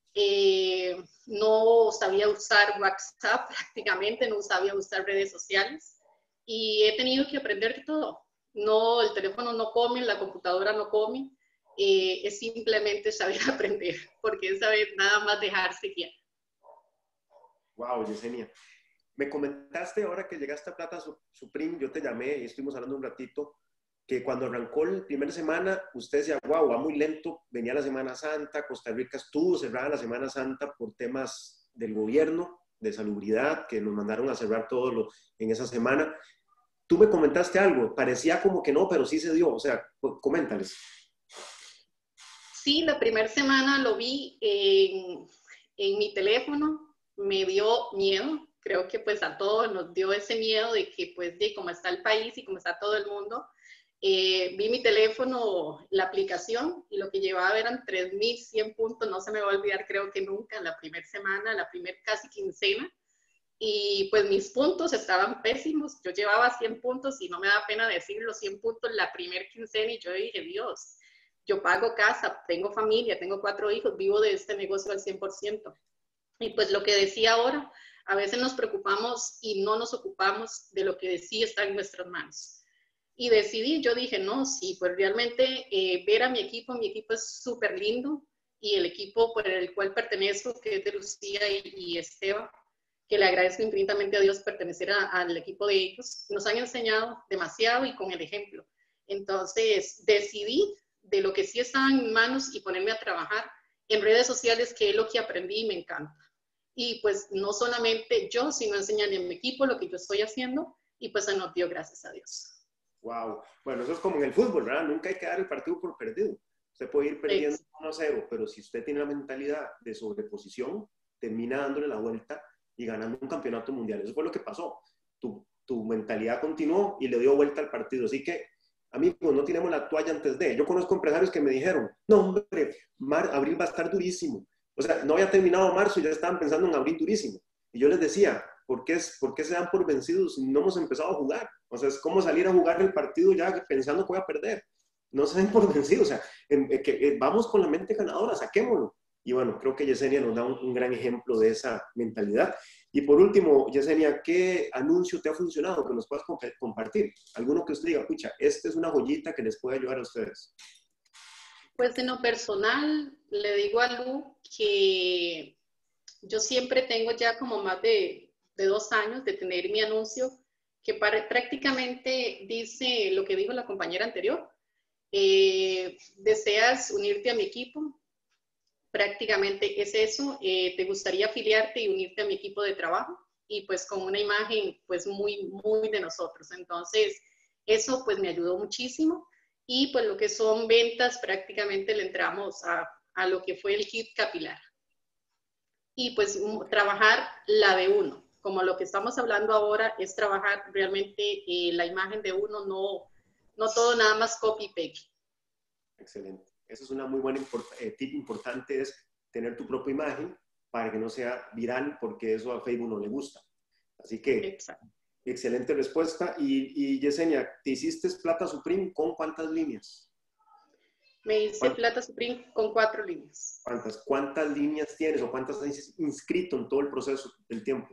No sabía usar WhatsApp prácticamente, no sabía usar redes sociales. Y he tenido que aprender de todo. No, el teléfono no come, la computadora no come. Es simplemente saber aprender, porque es saber nada más dejarse guiar. Wow, Yesenia. Me comentaste ahora que llegaste a Plata Supreme, yo te llamé y estuvimos hablando un ratito, que cuando arrancó la primera semana, usted decía, wow, va muy lento, venía la Semana Santa, Costa Rica estuvo cerrada la Semana Santa por temas del gobierno, de salubridad, que nos mandaron a cerrar todo en esa semana. Tú me comentaste algo, parecía como que no, pero sí se dio, o sea, coméntales. Sí, la primera semana lo vi en mi teléfono, me dio miedo, creo que pues a todos nos dio ese miedo de que pues de cómo está el país y cómo está todo el mundo. Vi mi teléfono, la aplicación, y lo que llevaba eran 3.100 puntos, no se me va a olvidar, creo que nunca, en la primera semana, la primera casi quincena, y pues mis puntos estaban pésimos. Yo llevaba 100 puntos y no me da pena decirlo, 100 puntos la primera quincena, y yo dije, Dios, yo pago casa, tengo familia, tengo 4 hijos, vivo de este negocio al 100%. Y pues lo que decía ahora, a veces nos preocupamos y no nos ocupamos de lo que sí está en nuestras manos. Y decidí, yo dije, no, sí, pues realmente ver a mi equipo es súper lindo, y el equipo por el cual pertenezco, que es de Lucía y Esteban, que le agradezco infinitamente a Dios pertenecer al equipo de ellos, nos han enseñado demasiado y con el ejemplo. Entonces decidí de lo que sí estaba en mis manos y ponerme a trabajar en redes sociales, que es lo que aprendí y me encanta. Y pues no solamente yo, sino enseñarle a mi equipo lo que yo estoy haciendo, y pues se nos dio, gracias a Dios. Wow. Bueno, eso es como en el fútbol, ¿verdad? Nunca hay que dar el partido por perdido. Usted puede ir perdiendo 1-0, pero si usted tiene la mentalidad de sobreposición, termina dándole la vuelta y ganando un campeonato mundial. Eso fue lo que pasó. Tu mentalidad continuó y le dio vuelta al partido. Así que, amigos, no tiremos la toalla antes de. Yo conozco empresarios que me dijeron, no, hombre, abril va a estar durísimo. O sea, no había terminado marzo y ya estaban pensando en abril durísimo. Y yo les decía, ¿por qué se dan por vencidos si no hemos empezado a jugar? O sea, es como salir a jugar el partido ya pensando que voy a perder. No se den por vencidos. O sea, vamos con la mente ganadora, saquémoslo. Y bueno, creo que Yesenia nos da un gran ejemplo de esa mentalidad. Y por último, Yesenia, ¿qué anuncio te ha funcionado que nos puedas compartir? Alguno que usted diga, pucha, esta es una joyita que les puede ayudar a ustedes. Pues en lo personal, le digo a Lu que yo siempre tengo ya como más de 2 años de tener mi anuncio, que prácticamente dice lo que dijo la compañera anterior. ¿Deseas unirte a mi equipo? Prácticamente es eso. ¿Te gustaría afiliarte y unirte a mi equipo de trabajo? Y pues con una imagen pues muy, muy de nosotros. Entonces, eso pues me ayudó muchísimo. Y pues lo que son ventas, prácticamente le entramos a lo que fue el kit capilar. Y pues trabajar la de uno. Como lo que estamos hablando ahora es trabajar realmente la imagen de uno, no todo nada más copy-paste. Excelente. Eso es una muy buena tip importante, es tener tu propia imagen para que no sea viral, porque eso a Facebook no le gusta. Así que, exacto. Excelente respuesta. Y Yesenia, ¿te hiciste Plata Supreme con cuántas líneas? Me hice Plata Supreme con 4 líneas. ¿Cuántas líneas tienes o cuántas has inscrito en todo el proceso del tiempo?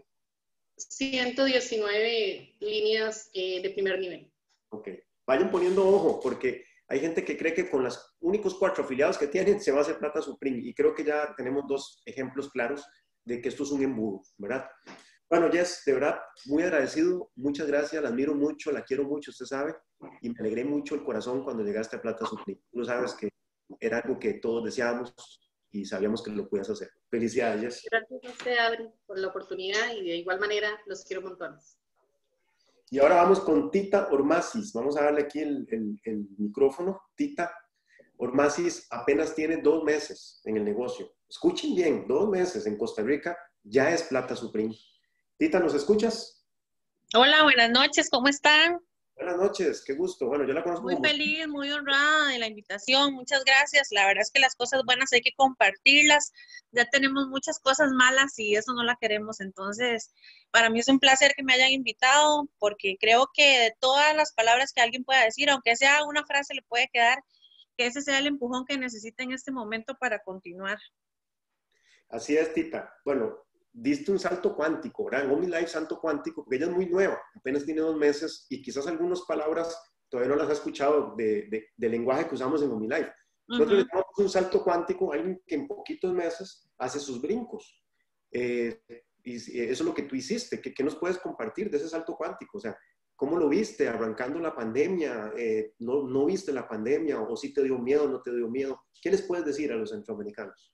119 líneas de primer nivel. Ok. Vayan poniendo ojo, porque hay gente que cree que con los únicos 4 afiliados que tienen se va a hacer Plata Supreme. Y creo que ya tenemos 2 ejemplos claros de que esto es un embudo, ¿verdad? Bueno, Jess, de verdad, muy agradecido. Muchas gracias. La admiro mucho, la quiero mucho, usted sabe. Y me alegré mucho el corazón cuando llegaste a Plata Supreme. Tú sabes que era algo que todos deseábamos y sabíamos que lo podías hacer. Felicidades, Jess. Gracias a usted, Adri, por la oportunidad y de igual manera los quiero montones. Y ahora vamos con Tita Ormasis. Vamos a darle aquí el micrófono. Tita Ormasis apenas tiene 2 meses en el negocio. Escuchen bien, 2 meses en Costa Rica ya es Plata Supreme. Tita, ¿nos escuchas? Hola, buenas noches, ¿cómo están? Buenas noches, qué gusto. Bueno, yo la conozco muy feliz, muy honrada de la invitación. Muchas gracias. La verdad es que las cosas buenas hay que compartirlas. Ya tenemos muchas cosas malas y eso no la queremos. Entonces, para mí es un placer que me hayan invitado porque creo que de todas las palabras que alguien pueda decir, aunque sea una frase, le puede quedar, que ese sea el empujón que necesita en este momento para continuar. Así es, Tita. Bueno, diste un salto cuántico, ¿verdad? En OmniLife, salto cuántico, porque ella es muy nueva, apenas tiene 2 meses y quizás algunas palabras todavía no las ha escuchado de lenguaje que usamos en OmniLife. Nosotros le llamamos un salto cuántico a alguien que en poquitos meses hace sus brincos. Y eso es lo que tú hiciste. ¿Qué nos puedes compartir de ese salto cuántico? O sea, ¿cómo lo viste arrancando la pandemia? ¿No viste la pandemia? ¿O sí te dio miedo, no te dio miedo? ¿Qué les puedes decir a los centroamericanos?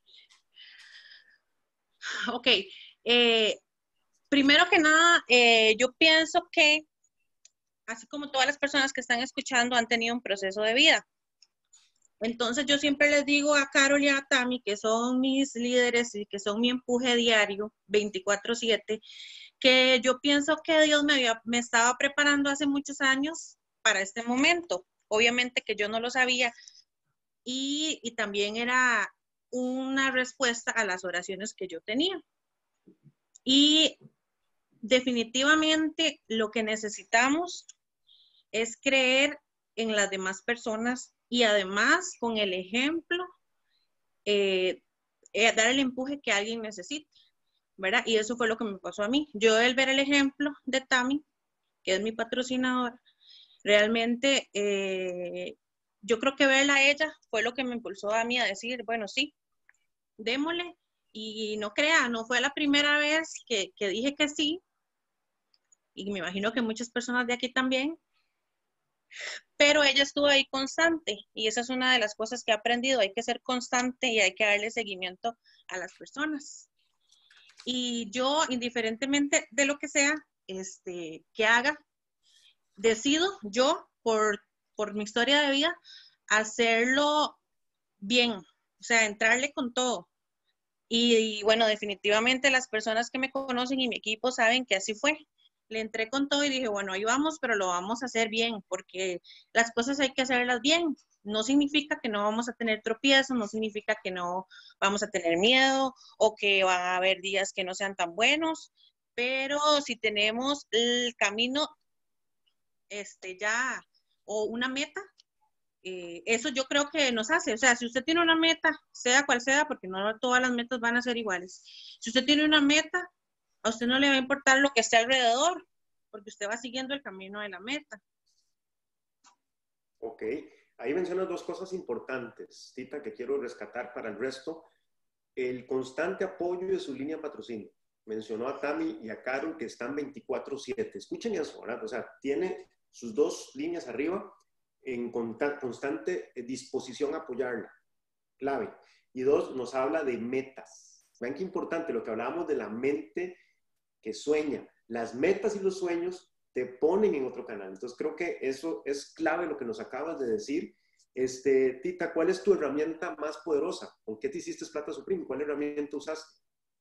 Ok. Primero que nada, yo pienso que, así como todas las personas que están escuchando han tenido un proceso de vida. Entonces yo siempre les digo a Carol y a Tami, que son mis líderes y que son mi empuje diario, 24/7, que yo pienso que Dios me estaba preparando hace muchos años para este momento. Obviamente que yo no lo sabía y también era una respuesta a las oraciones que yo tenía. Y definitivamente lo que necesitamos es creer en las demás personas y además con el ejemplo, dar el empuje que alguien necesite, ¿verdad? Y eso fue lo que me pasó a mí. Yo al ver el ejemplo de Tami, que es mi patrocinadora, realmente yo creo que verla a ella fue lo que me impulsó a mí a decir, bueno, sí, démosle. Y no crea, no fue la primera vez que dije que sí, y me imagino que muchas personas de aquí también, pero ella estuvo ahí constante y esa es una de las cosas que he aprendido, hay que ser constante y hay que darle seguimiento a las personas. Y yo, indiferentemente de lo que sea, que haga, decido yo, por mi historia de vida, hacerlo bien, o sea, entrarle con todo. Y bueno, definitivamente las personas que me conocen y mi equipo saben que así fue. Le entré con todo y dije, bueno, ahí vamos, pero lo vamos a hacer bien, porque las cosas hay que hacerlas bien. No significa que no vamos a tener tropiezos, no significa que no vamos a tener miedo o que van a haber días que no sean tan buenos, pero si tenemos el camino ya o una meta, Eso yo creo que nos hace, o sea, si usted tiene una meta, sea cual sea, porque no todas las metas van a ser iguales, si usted tiene una meta, a usted no le va a importar lo que esté alrededor, porque usted va siguiendo el camino de la meta. Ok, ahí mencionas dos cosas importantes, Tita, que quiero rescatar para el resto. El constante apoyo de su línea de patrocinio. Mencionó a Tami y a Carol que están 24/7. Escuchen eso, ¿verdad? O sea, tiene sus dos líneas arriba en constante disposición a apoyarla. Clave. Y dos, nos habla de metas. Vean qué importante lo que hablábamos de la mente que sueña. Las metas y los sueños te ponen en otro canal. Entonces creo que eso es clave lo que nos acabas de decir. Tita, ¿cuál es tu herramienta más poderosa? ¿Con qué te hiciste Plata Supreme? ¿Cuál herramienta usaste?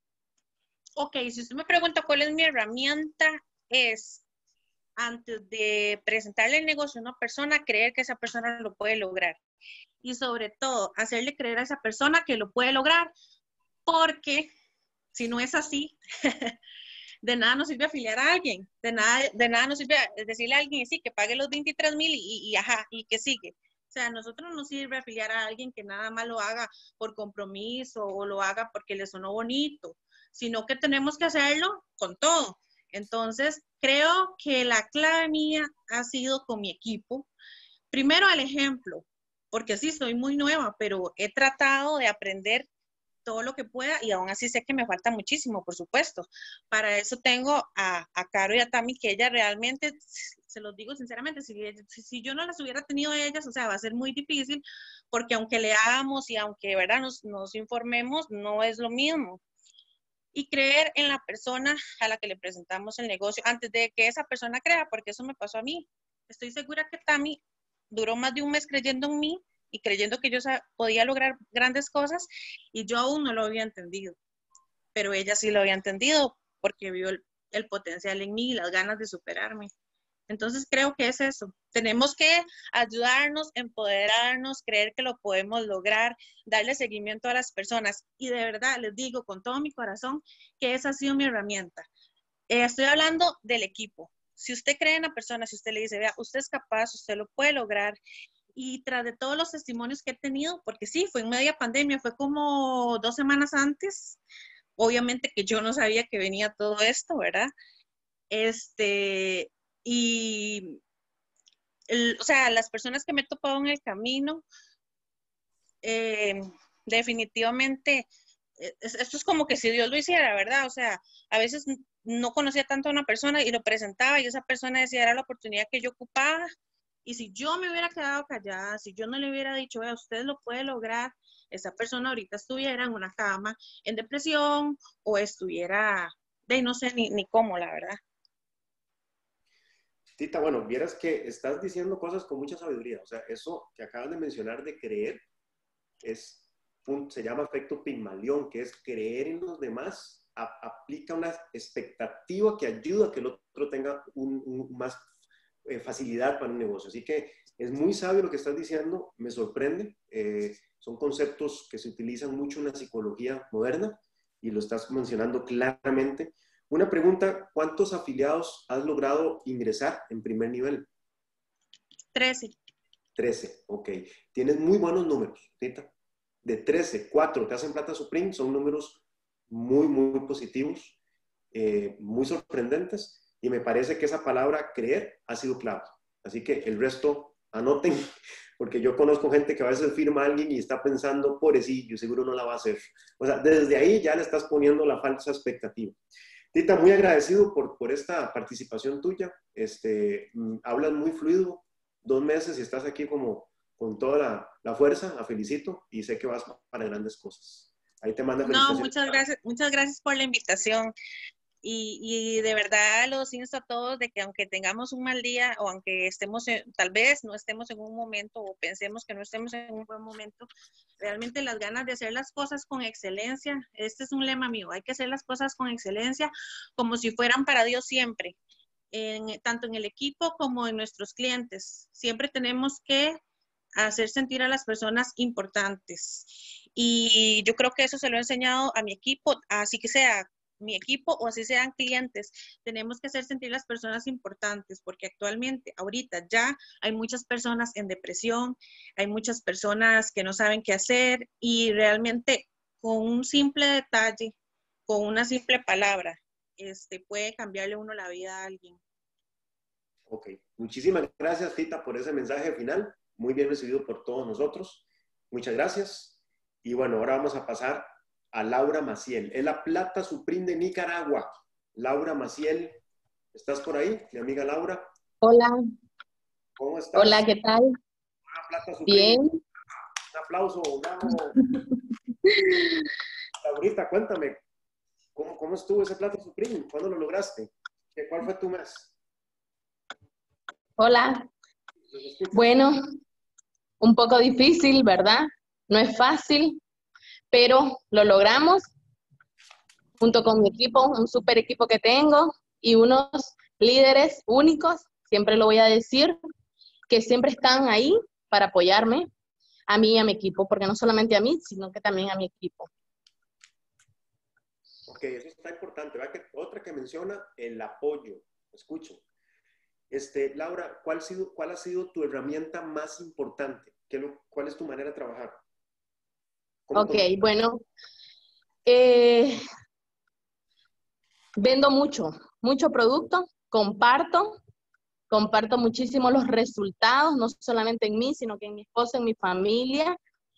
Ok, si usted me pregunta cuál es mi herramienta, es antes de presentarle el negocio a una persona, creer que esa persona lo puede lograr. Y sobre todo, hacerle creer a esa persona que lo puede lograr, porque si no es así, de nada nos sirve afiliar a alguien, de nada nos sirve decirle a alguien, sí, que pague los 23,000 y ajá, y que sigue. O sea, a nosotros nos sirve afiliar a alguien que nada más lo haga por compromiso o lo haga porque le sonó bonito, sino que tenemos que hacerlo con todo. Entonces, creo que la clave mía ha sido con mi equipo. Primero, el ejemplo, porque sí, soy muy nueva, pero he tratado de aprender todo lo que pueda y aún así sé que me falta muchísimo, por supuesto. Para eso tengo a Caro y a Tami, que ella realmente, se los digo sinceramente, si yo no las hubiera tenido a ellas, o sea, va a ser muy difícil, porque aunque leamos y aunque, ¿verdad?, nos informemos, no es lo mismo. Y creer en la persona a la que le presentamos el negocio antes de que esa persona crea, porque eso me pasó a mí. Estoy segura que Tami duró más de un mes creyendo en mí y creyendo que yo podía lograr grandes cosas y yo aún no lo había entendido, pero ella sí lo había entendido porque vio el potencial en mí y las ganas de superarme. Entonces creo que es eso. Tenemos que ayudarnos, empoderarnos, creer que lo podemos lograr, darle seguimiento a las personas. Y de verdad les digo con todo mi corazón que esa ha sido mi herramienta. Estoy hablando del equipo. Si usted cree en la persona, si usted le dice, vea, usted es capaz, usted lo puede lograr. Y tras de todos los testimonios que he tenido, porque sí, fue en media pandemia, fue como 2 semanas antes, obviamente que yo no sabía que venía todo esto, ¿verdad? Y, o sea, las personas que me he topado en el camino, definitivamente, esto es como que si Dios lo hiciera, ¿verdad? O sea, a veces no conocía tanto a una persona y lo presentaba y esa persona decía, era la oportunidad que yo ocupaba. Y si yo me hubiera quedado callada, si yo no le hubiera dicho, vea, usted lo puede lograr, esa persona ahorita estuviera en una cama, en depresión, o estuviera, no sé ni cómo, la verdad. Tita, bueno, vieras que estás diciendo cosas con mucha sabiduría. O sea, eso que acabas de mencionar de creer se llama efecto Pigmalión, que es creer en los demás, aplica una expectativa que ayuda a que el otro tenga más facilidad para un negocio. Así que es muy sabio lo que estás diciendo, me sorprende. Son conceptos que se utilizan mucho en la psicología moderna y lo estás mencionando claramente. Una pregunta, ¿cuántos afiliados has logrado ingresar en primer nivel? 13. 13, ok. Tienes muy buenos números, Tita. De 13, 4 te hacen Plata Supreme, son números muy, muy positivos, muy sorprendentes, y me parece que esa palabra creer ha sido clave. Así que el resto, anoten, porque yo conozco gente que a veces firma a alguien y está pensando, pobrecillo, seguro no la va a hacer. O sea, desde ahí ya le estás poniendo la falsa expectativa. Tita, muy agradecido por esta participación tuya. Hablas muy fluido, 2 meses y estás aquí como con toda la fuerza. La felicito y sé que vas para grandes cosas. Ahí te manda felicitaciones. No, muchas gracias por la invitación. Y de verdad los insto a todos de que aunque tengamos un mal día o aunque estemos, tal vez no estemos en un momento o pensemos que no estemos en un buen momento, realmente las ganas de hacer las cosas con excelencia, este es un lema mío, hay que hacer las cosas con excelencia como si fueran para Dios siempre, tanto en el equipo como en nuestros clientes. Siempre tenemos que hacer sentir a las personas importantes. Y yo creo que eso se lo he enseñado a mi equipo, así que sea mi equipo o así sean clientes, tenemos que hacer sentir las personas importantes, porque actualmente, ahorita ya hay muchas personas en depresión, hay muchas personas que no saben qué hacer y realmente con un simple detalle, con una simple palabra, puede cambiarle uno la vida a alguien. Ok, muchísimas gracias, Tita, por ese mensaje final, muy bien recibido por todos nosotros. Muchas gracias. Y bueno, ahora vamos a pasar a Laura Maciel. Es la Plata Supreme de Nicaragua. Laura Maciel, ¿estás por ahí, mi amiga Laura? Hola, ¿Cómo estás? hola, ¿qué tal? Una Plata Supreme. Bien. Un aplauso, vamos. Laurita, cuéntame, ¿cómo estuvo ese Plata Supreme? ¿Cuándo lo lograste? ¿Cuál fue tu mes? Hola. Bueno, un poco difícil, ¿verdad? No es fácil, pero lo logramos junto con mi equipo, un super equipo que tengo y unos líderes únicos, siempre lo voy a decir, que siempre están ahí para apoyarme, a mí y a mi equipo, porque no solamente a mí, sino que también a mi equipo. Ok, eso está importante. ¿Verdad? Otra que menciona, el apoyo. Escucho. Laura, ¿cuál ha sido tu herramienta más importante? ¿Cuál es tu manera de trabajar? Ok, bueno, vendo mucho producto, comparto muchísimo los resultados, no solamente en mí, sino que en mi esposa, en mi familia.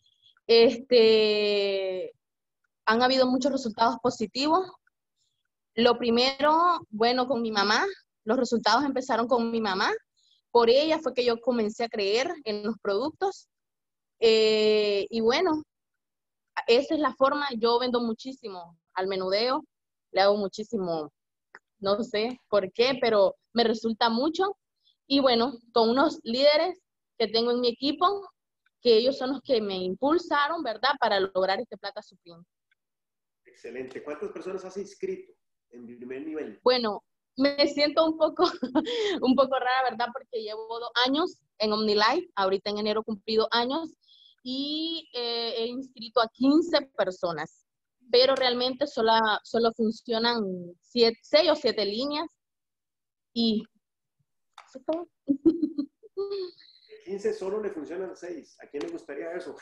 Han habido muchos resultados positivos. Lo primero, bueno, con mi mamá, los resultados empezaron con mi mamá. Por ella fue que yo comencé a creer en los productos. Y bueno, esa es la forma. Yo vendo muchísimo al menudeo, le hago muchísimo, no sé por qué, pero me resulta mucho. Y bueno, con unos líderes que tengo en mi equipo, que ellos son los que me impulsaron, ¿verdad?, para lograr este Plata Supreme. Excelente. ¿Cuántas personas has inscrito en primer nivel? Bueno, me siento un poco rara, ¿verdad? Porque llevo 2 años en OmniLife, ahorita en enero cumplido años, y he inscrito a 15 personas, pero realmente solo funcionan 6 o 7 líneas, y eso es todo. 15 solo le funcionan 6. ¿A quién le gustaría eso?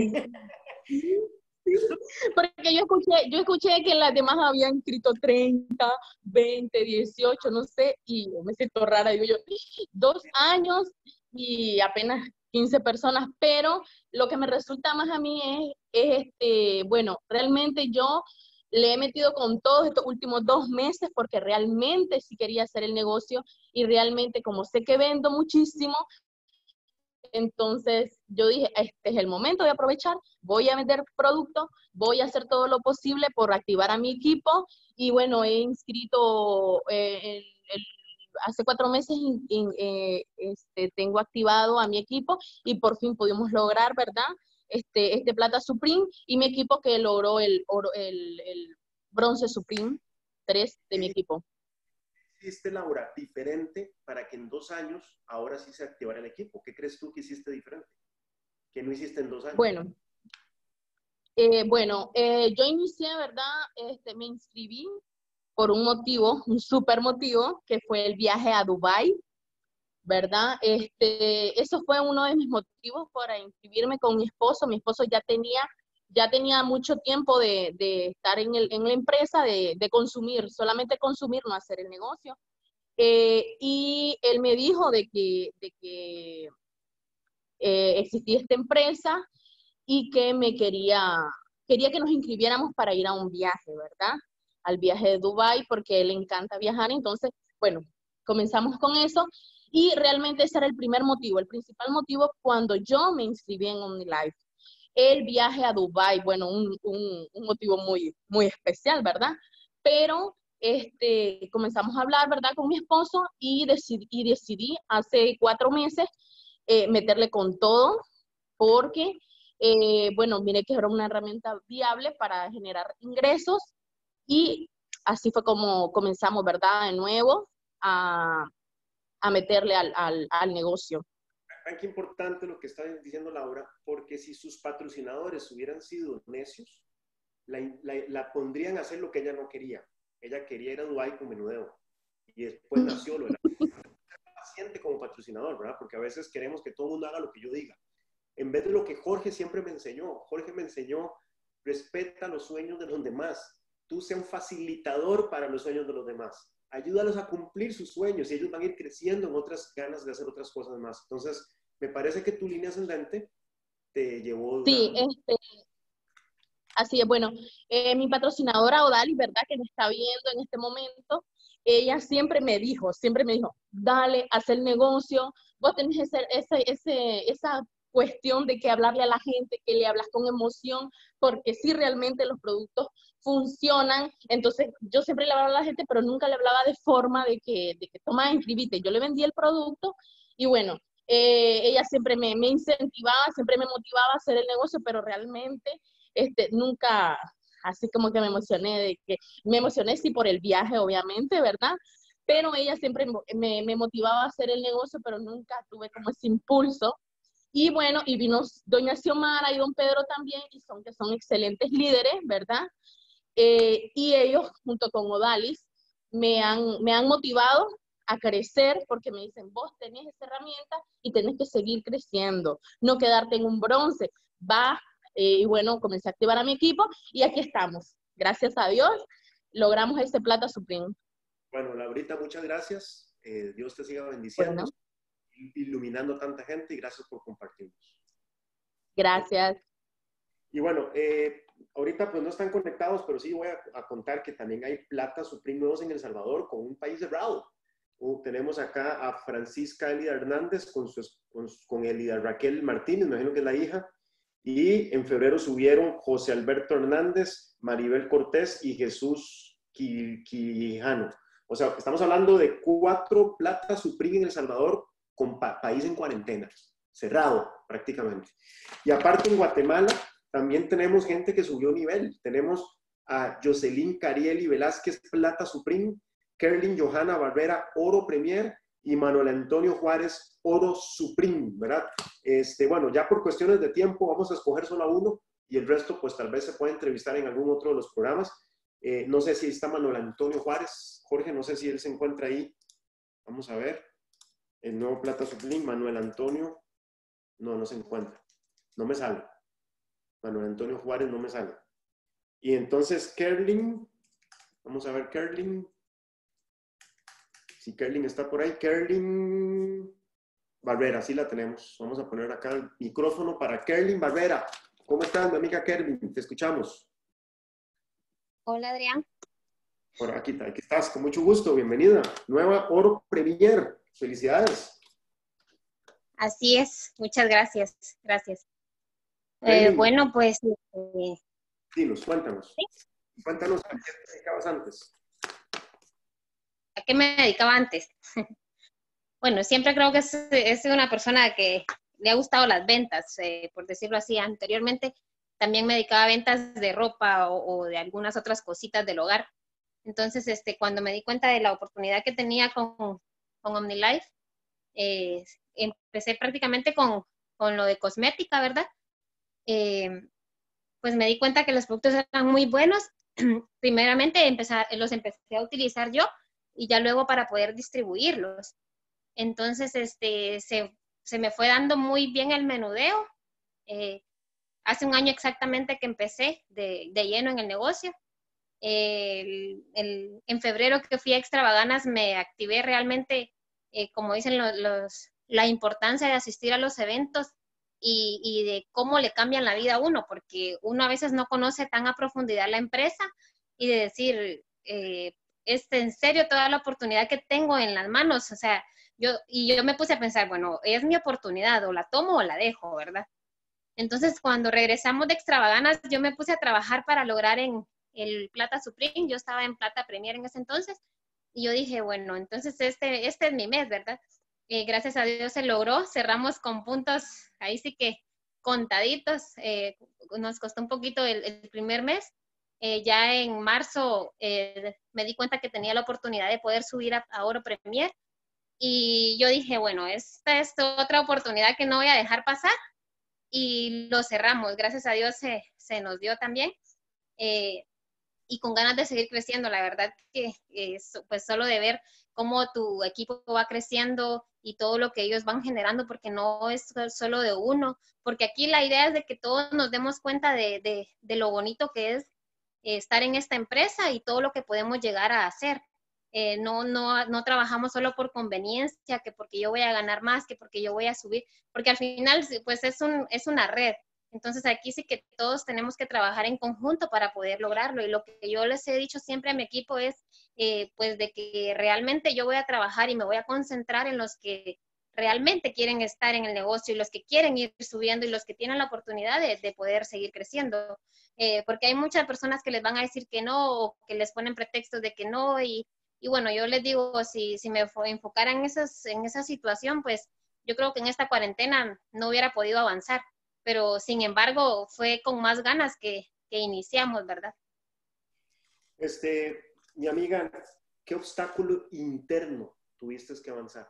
Porque yo escuché que las demás habían inscrito 30, 20, 18, no sé, y yo me siento rara, digo yo, 2 años y apenas 15 personas, pero lo que me resulta más a mí es bueno, realmente yo le he metido con todos estos últimos 2 meses porque realmente sí quería hacer el negocio y realmente como sé que vendo muchísimo, entonces yo dije, este es el momento de aprovechar, voy a vender productos, voy a hacer todo lo posible por activar a mi equipo y bueno, he inscrito hace 4 meses tengo activado a mi equipo y por fin pudimos lograr, ¿verdad? Este Plata Supreme y mi equipo que logró el Bronce Supreme 3 de mi equipo. ¿Hiciste, Laura, diferente para que en 2 años ahora sí se activara el equipo? ¿Qué crees tú que hiciste diferente? ¿Que no hiciste en 2 años? Bueno, yo inicié, ¿verdad? Me inscribí por un motivo, un súper motivo, que fue el viaje a Dubái, ¿verdad? Eso fue uno de mis motivos para inscribirme con mi esposo. Mi esposo ya tenía mucho tiempo de estar en la empresa, de consumir, solamente consumir, no hacer el negocio. Y él me dijo de que existía esta empresa y que quería que nos inscribiéramos para ir a un viaje, ¿verdad? Al viaje de Dubái, porque a él le encanta viajar. Entonces, bueno, comenzamos con eso y realmente ese era el primer motivo, el principal motivo cuando yo me inscribí en OmniLife. El viaje a Dubái, bueno, un motivo muy, muy especial, ¿verdad? Pero comenzamos a hablar, ¿verdad?, con mi esposo y decidí hace 4 meses meterle con todo porque, bueno, miré que era una herramienta viable para generar ingresos y así fue como comenzamos, ¿verdad?, de nuevo a meterle al negocio. Qué importante lo que está diciendo Laura, porque si sus patrocinadores hubieran sido necios, la pondrían a hacer lo que ella no quería. ella quería ir a Dubái con menudeo. Y después nació lo de la paciente como patrocinador, ¿verdad? Porque a veces queremos que todo el mundo haga lo que yo diga. En vez de lo que Jorge siempre me enseñó. Jorge me enseñó, respeta los sueños de los demás. Tú sé un facilitador para los sueños de los demás. Ayúdalos a cumplir sus sueños y ellos van a ir creciendo en otras ganas de hacer otras cosas más. Entonces, me parece que tu línea ascendente te llevó... Sí, así es. Bueno, mi patrocinadora Odalis, ¿verdad? Que me está viendo en este momento, ella siempre me dijo, dale, haz el negocio, vos tenés esa cuestión de que hablarle a la gente, que le hablas con emoción, porque sí realmente los productos funcionan. Entonces yo siempre le hablaba a la gente, pero nunca le hablaba de forma de que toma, inscribite. Yo le vendía el producto y bueno, ella siempre me incentivaba, siempre me motivaba a hacer el negocio, pero realmente nunca así como que me emocioné sí por el viaje, obviamente, ¿verdad? Pero ella siempre me motivaba a hacer el negocio, pero nunca tuve como ese impulso. Y bueno, y vino doña Xiomara y don Pedro también, y que son excelentes líderes, ¿verdad? Y ellos, junto con Odalis, me han motivado a crecer porque me dicen, vos tenés esa herramienta y tenés que seguir creciendo, no quedarte en un bronce. Y bueno, comencé a activar a mi equipo y aquí estamos. Gracias a Dios, logramos ese Plata Supreme. Bueno, Laurita, muchas gracias. Dios te siga bendiciendo, Bueno, iluminando a tanta gente y gracias por compartirnos. gracias. Y bueno, ahorita pues no están conectados, pero sí voy a contar que también hay Plata Supreme nuevos en El Salvador con un país cerrado. Tenemos acá a Francisca Elida Hernández con Elida Raquel Martínez, me imagino que es la hija. Y en febrero subieron José Alberto Hernández, Maribel Cortés y Jesús Quijano. O sea, estamos hablando de 4 Plata Supreme en El Salvador con país en cuarentena, cerrado prácticamente. Y aparte en Guatemala también tenemos gente que subió nivel. Tenemos a Jocelyn Carieli Velázquez, Plata Supreme, Kerlin Johanna Barrera, Oro Premier, y Manuel Antonio Juárez, Oro Supreme, ¿verdad? Bueno, ya por cuestiones de tiempo vamos a escoger solo a uno y el resto pues tal vez se puede entrevistar en algún otro de los programas. No sé si está Manuel Antonio Juárez. Jorge, no sé si él se encuentra ahí. Vamos a ver. El nuevo Plata Supreme, Manuel Antonio. No se encuentra. No me sale. Manuel Antonio Juárez no me sale. Y entonces Kerlin. Vamos a ver Kerlin. Si Kerlin está por ahí. Kerlin Barrera, sí la tenemos. Vamos a poner acá el micrófono para Kerlin Barrera. ¿Cómo estás, mi amiga Kerlin? Te escuchamos. Hola, Adrián. Por aquí estás, con mucho gusto. Bienvenida. Nueva Oro Premier. Felicidades. Así es. Muchas gracias. Gracias. Bueno, pues... Dinos, cuéntanos. ¿sí? Cuéntanos a qué te dedicabas antes. ¿A qué me dedicaba antes? Bueno, siempre creo que es una persona que le ha gustado las ventas, por decirlo así. Anteriormente también me dedicaba a ventas de ropa o de algunas otras cositas del hogar. Entonces, cuando me di cuenta de la oportunidad que tenía con OmniLife, empecé prácticamente con lo de cosmética, ¿verdad? Pues me di cuenta que los productos eran muy buenos. Primeramente los empecé a utilizar yo y ya luego para poder distribuirlos. Entonces, se me fue dando muy bien el menudeo. Hace un año exactamente que empecé de lleno en el negocio. En febrero que fui a Extravaganas me activé realmente, como dicen la importancia de asistir a los eventos y de cómo le cambian la vida a uno, porque uno a veces no conoce tan a profundidad la empresa y de decir, ¿es en serio toda la oportunidad que tengo en las manos? O sea, yo me puse a pensar, bueno, es mi oportunidad, o la tomo o la dejo, ¿verdad? Entonces, cuando regresamos de Extravaganas, yo me puse a trabajar para lograr en el Plata Supreme. Yo estaba en Plata Premier en ese entonces, y yo dije, bueno, entonces este es mi mes, ¿verdad? Gracias a Dios se logró, cerramos con puntos, ahí sí que contaditos, nos costó un poquito el primer mes. Ya en marzo me di cuenta que tenía la oportunidad de poder subir a Oro Premier, y yo dije, bueno, esta es otra oportunidad que no voy a dejar pasar, y lo cerramos. Gracias a Dios se nos dio también. y con ganas de seguir creciendo. La verdad que pues solo de ver cómo tu equipo va creciendo y todo lo que ellos van generando, porque no es solo de uno, porque aquí la idea es de que todos nos demos cuenta de lo bonito que es estar en esta empresa y todo lo que podemos llegar a hacer. No trabajamos solo por conveniencia, que porque yo voy a ganar más, que porque yo voy a subir, porque al final pues es una red. Entonces aquí sí que todos tenemos que trabajar en conjunto para poder lograrlo. Y lo que yo les he dicho siempre a mi equipo es pues de que realmente yo voy a trabajar y me voy a concentrar en los que realmente quieren estar en el negocio y los que quieren ir subiendo y los que tienen la oportunidad de poder seguir creciendo. Porque hay muchas personas que les van a decir que no o que les ponen pretextos de que no y bueno, yo les digo, si me enfocara en esa situación, pues yo creo que en esta cuarentena no hubiera podido avanzar, pero sin embargo fue con más ganas que iniciamos, ¿verdad? Mi amiga, ¿qué obstáculo interno tuviste que avanzar?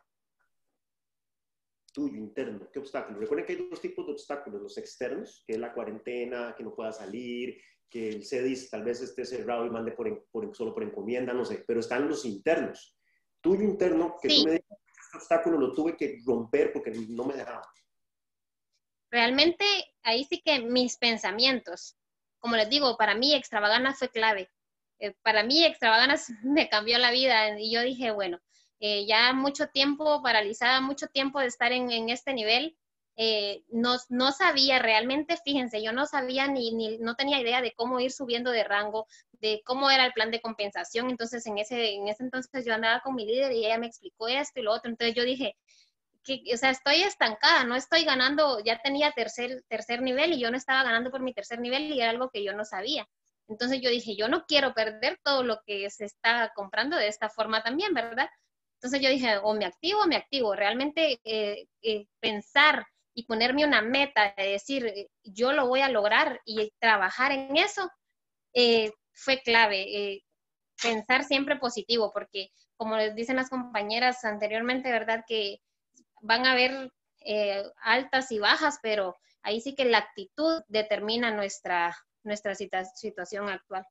Tuyo, interno, ¿qué obstáculo? Recuerden que hay dos tipos de obstáculos, los externos, que es la cuarentena, que no pueda salir, que el CEDIS tal vez esté cerrado y mande solo por encomienda, no sé, pero están los internos. Tuyo interno, que sí. Tú me dices, este obstáculo lo tuve que romper porque no me dejaba. Realmente, ahí sí que mis pensamientos, como les digo, para mí Extravaganas fue clave. Para mí Extravaganas me cambió la vida y yo dije, bueno, ya mucho tiempo paralizada, mucho tiempo de estar en este nivel, no sabía realmente, fíjense, yo no sabía no tenía idea de cómo ir subiendo de rango, de cómo era el plan de compensación. Entonces en ese entonces yo andaba con mi líder y ella me explicó esto y lo otro. Entonces yo dije, o sea, estoy estancada, no estoy ganando, ya tenía tercer nivel y yo no estaba ganando por mi tercer nivel y era algo que yo no sabía. Entonces yo dije, yo no quiero perder todo lo que se está comprando de esta forma también, ¿verdad? Entonces yo dije, o me activo. Realmente pensar y ponerme una meta de decir, yo lo voy a lograr y trabajar en eso, fue clave. Pensar siempre positivo, porque como les dicen las compañeras anteriormente, ¿verdad? Que van a haber altas y bajas, pero ahí sí que la actitud determina nuestra situación actual.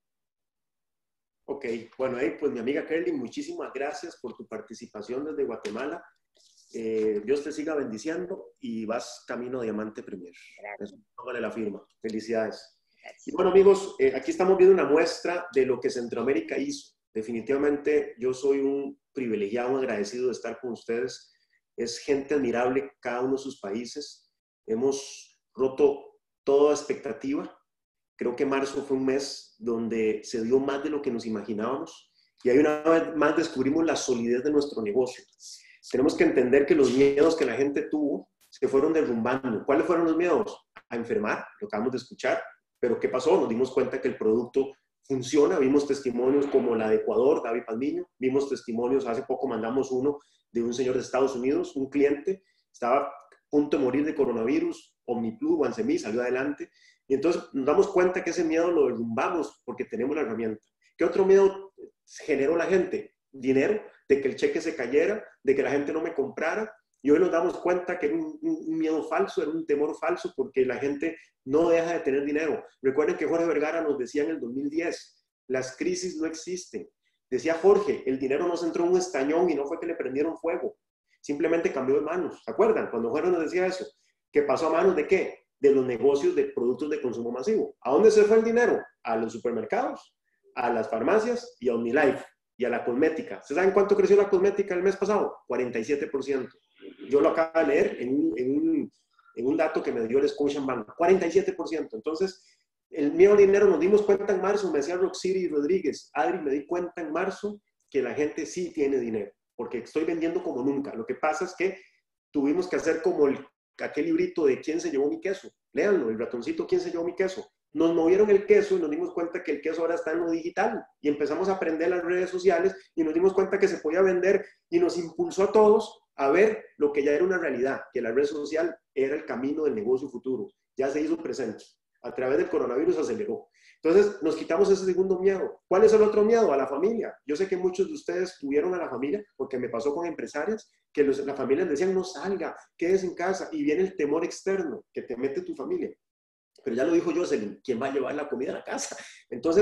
Ok, bueno, pues mi amiga Kerly, muchísimas gracias por tu participación desde Guatemala. Dios te siga bendiciendo y vas camino a diamante primero. Gracias. Póngale la firma. Felicidades. Gracias. Y bueno, amigos, aquí estamos viendo una muestra de lo que Centroamérica hizo. Definitivamente yo soy un privilegiado, un agradecido de estar con ustedes. Es gente admirable cada uno de sus países. Hemos roto toda expectativa. Creo que marzo fue un mes donde se dio más de lo que nos imaginábamos y ahí una vez más descubrimos la solidez de nuestro negocio. Tenemos que entender que los miedos que la gente tuvo se fueron derrumbando. ¿Cuáles fueron los miedos? A enfermar, lo acabamos de escuchar, pero ¿qué pasó? Nos dimos cuenta que el producto funciona. Vimos testimonios como la de Ecuador, David Palmiño. Vimos testimonios, hace poco mandamos uno de un señor de Estados Unidos, un cliente, estaba a punto de morir de coronavirus, Omniplu, Guansemi, salió adelante. Y entonces nos damos cuenta que ese miedo lo derrumbamos porque tenemos la herramienta. ¿Qué otro miedo generó la gente? Dinero, de que el cheque se cayera, de que la gente no me comprara. Y hoy nos damos cuenta que era un miedo falso, era un temor falso, porque la gente no deja de tener dinero. Recuerden que Jorge Vergara nos decía en el 2010, las crisis no existen. Decía Jorge, el dinero nos entró en un estañón y no fue que le prendieron fuego, simplemente cambió de manos. ¿Se acuerdan? Cuando Jorge nos decía eso, ¿qué pasó a manos de qué? De los negocios de productos de consumo masivo. ¿A dónde se fue el dinero? A los supermercados, a las farmacias y a OmniLife y a la cosmética. ¿Se saben cuánto creció la cosmética el mes pasado? 47%. Yo lo acabo de leer en un dato que me dio el Scotiabank. 47%. Entonces, el miedo al dinero nos dimos cuenta en marzo, me decía Roxiri Rodríguez, Adri, me di cuenta en marzo que la gente sí tiene dinero, porque estoy vendiendo como nunca. Lo que pasa es que tuvimos que hacer como aquel librito de ¿quién se llevó mi queso? Léanlo, el ratoncito ¿quién se llevó mi queso? Nos movieron el queso y nos dimos cuenta que el queso ahora está en lo digital y empezamos a aprender las redes sociales y nos dimos cuenta que se podía vender y nos impulsó a todos a ver lo que ya era una realidad, que la red social era el camino del negocio futuro. Ya se hizo presente. A través del coronavirus aceleró. Entonces nos quitamos ese segundo miedo. ¿Cuál es el otro miedo? A la familia. Yo sé que muchos de ustedes tuvieron a la familia, porque me pasó con empresarias, que la familia decían no salga, quédese en casa, y viene el temor externo que te mete tu familia. Pero ya lo dijo Jocelyn, ¿quién va a llevar la comida a la casa? Entonces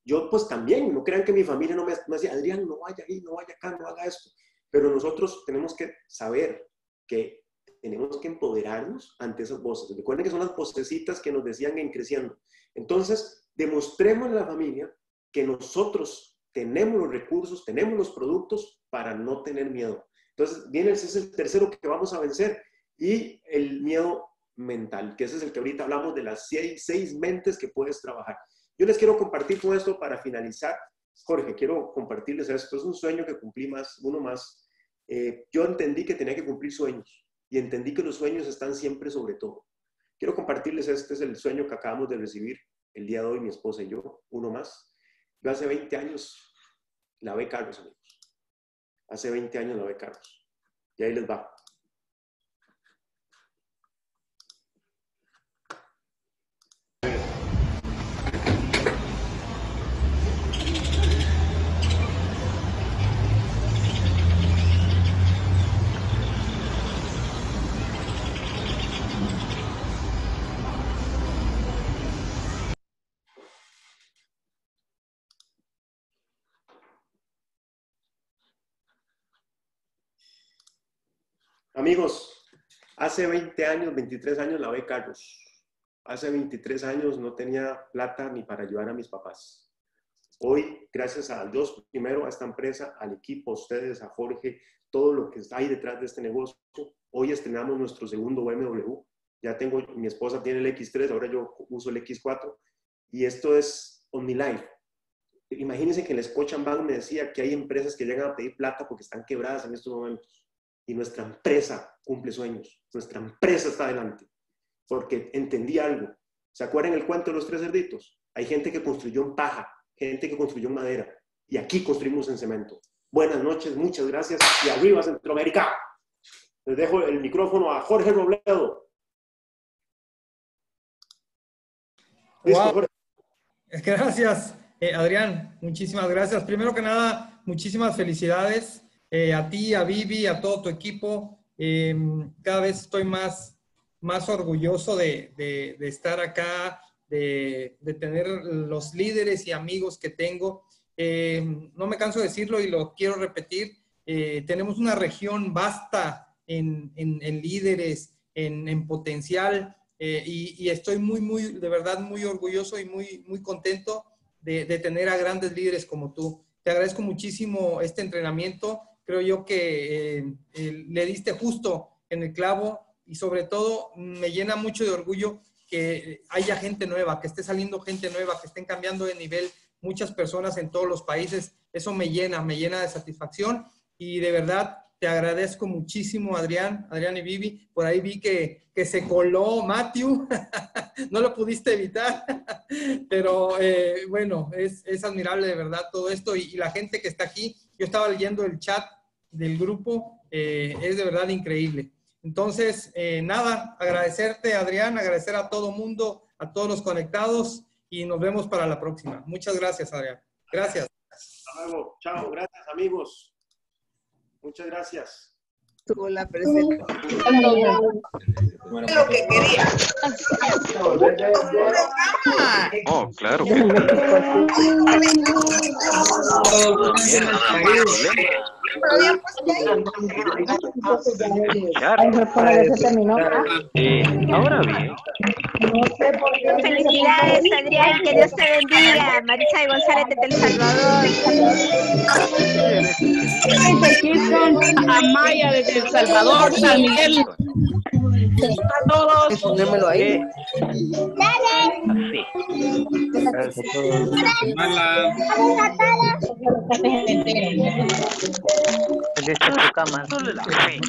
yo pues también, no crean que mi familia no me decía, Adrián, no vaya ahí, no vaya acá, no haga esto. Pero nosotros tenemos que saber que tenemos que empoderarnos ante esas voces. Recuerden que son las vocecitas que nos decían en creciendo. Entonces, demostremos a la familia que nosotros tenemos los recursos, tenemos los productos para no tener miedo. Entonces, viene ese es el tercero que vamos a vencer. Y el miedo mental, que ese es el que ahorita hablamos de las seis mentes que puedes trabajar. Yo les quiero compartir con esto para finalizar. Jorge, quiero compartirles esto. Es un sueño que cumplí uno más. Yo entendí que tenía que cumplir sueños y entendí que los sueños están siempre sobre todo. Quiero compartirles, este es el sueño que acabamos de recibir el día de hoy, mi esposa y yo, uno más. Yo hace 20 años lavé carros, amigos. Hace 20 años lavé carros. Y ahí les va. Amigos, hace 20 años, 23 años lavé carros. Hace 23 años no tenía plata ni para ayudar a mis papás. Hoy, gracias a Dios, primero a esta empresa, al equipo, a ustedes, a Jorge, todo lo que hay detrás de este negocio, hoy estrenamos nuestro segundo BMW. Ya tengo, mi esposa tiene el X3, ahora yo uso el X4. Y esto es OmniLife. Imagínense que el Scotiabank me decía que hay empresas que llegan a pedir plata porque están quebradas en estos momentos. Y nuestra empresa cumple sueños. Nuestra empresa está adelante. Porque entendí algo. ¿Se acuerdan el cuento de los 3 cerditos? Hay gente que construyó en paja, gente que construyó en madera. Y aquí construimos en cemento. Buenas noches, muchas gracias. Y arriba Centroamérica. Les dejo el micrófono a Jorge Robledo. Listo, Wow. Jorge. Gracias, Adrián. Muchísimas gracias. Primero que nada, muchísimas felicidades. A ti, a Vivi, a todo tu equipo. Cada vez estoy más orgulloso de estar acá, de tener los líderes y amigos que tengo. No me canso de decirlo y lo quiero repetir. Tenemos una región vasta en líderes, en potencial, y estoy de verdad muy orgulloso y muy contento de tener a grandes líderes como tú. Te agradezco muchísimo este entrenamiento. Creo yo que le diste justo en el clavo y sobre todo me llena mucho de orgullo que haya gente nueva, que esté saliendo gente nueva, que estén cambiando de nivel muchas personas en todos los países. Eso me llena de satisfacción y de verdad te agradezco muchísimo, Adrián y Vivi. Por ahí vi que se coló Matthew, no lo pudiste evitar, pero bueno, es admirable de verdad todo esto y la gente que está aquí. Yo estaba leyendo el chat del grupo, es de verdad increíble. Entonces, nada, agradecerte, Adrián, agradecer a todo mundo, a todos los conectados y nos vemos para la próxima. Muchas gracias, Adrián. Gracias. Hasta luego. Chao. Gracias, amigos. Muchas gracias. Tuvo la presentación. Lo que quería. Oh, claro. Ahora bien. Felicidades, Adrián, que Dios te bendiga. Marisa de González desde El Salvador. Amaya desde El Salvador, San Miguel. A todos. Ponémelo ahí. Gracias a todos. Esta es tu cama. Solo la fe.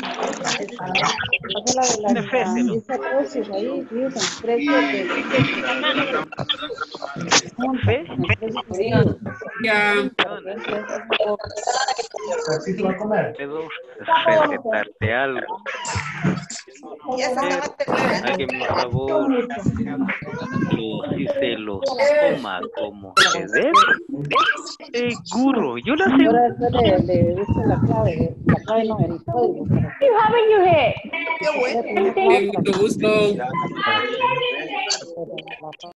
Recetarte algo. Alguien, por favor, que si se los toma como se debe, seguro, yo la sé. La clave no es el código. Qué bueno. Mucho gusto.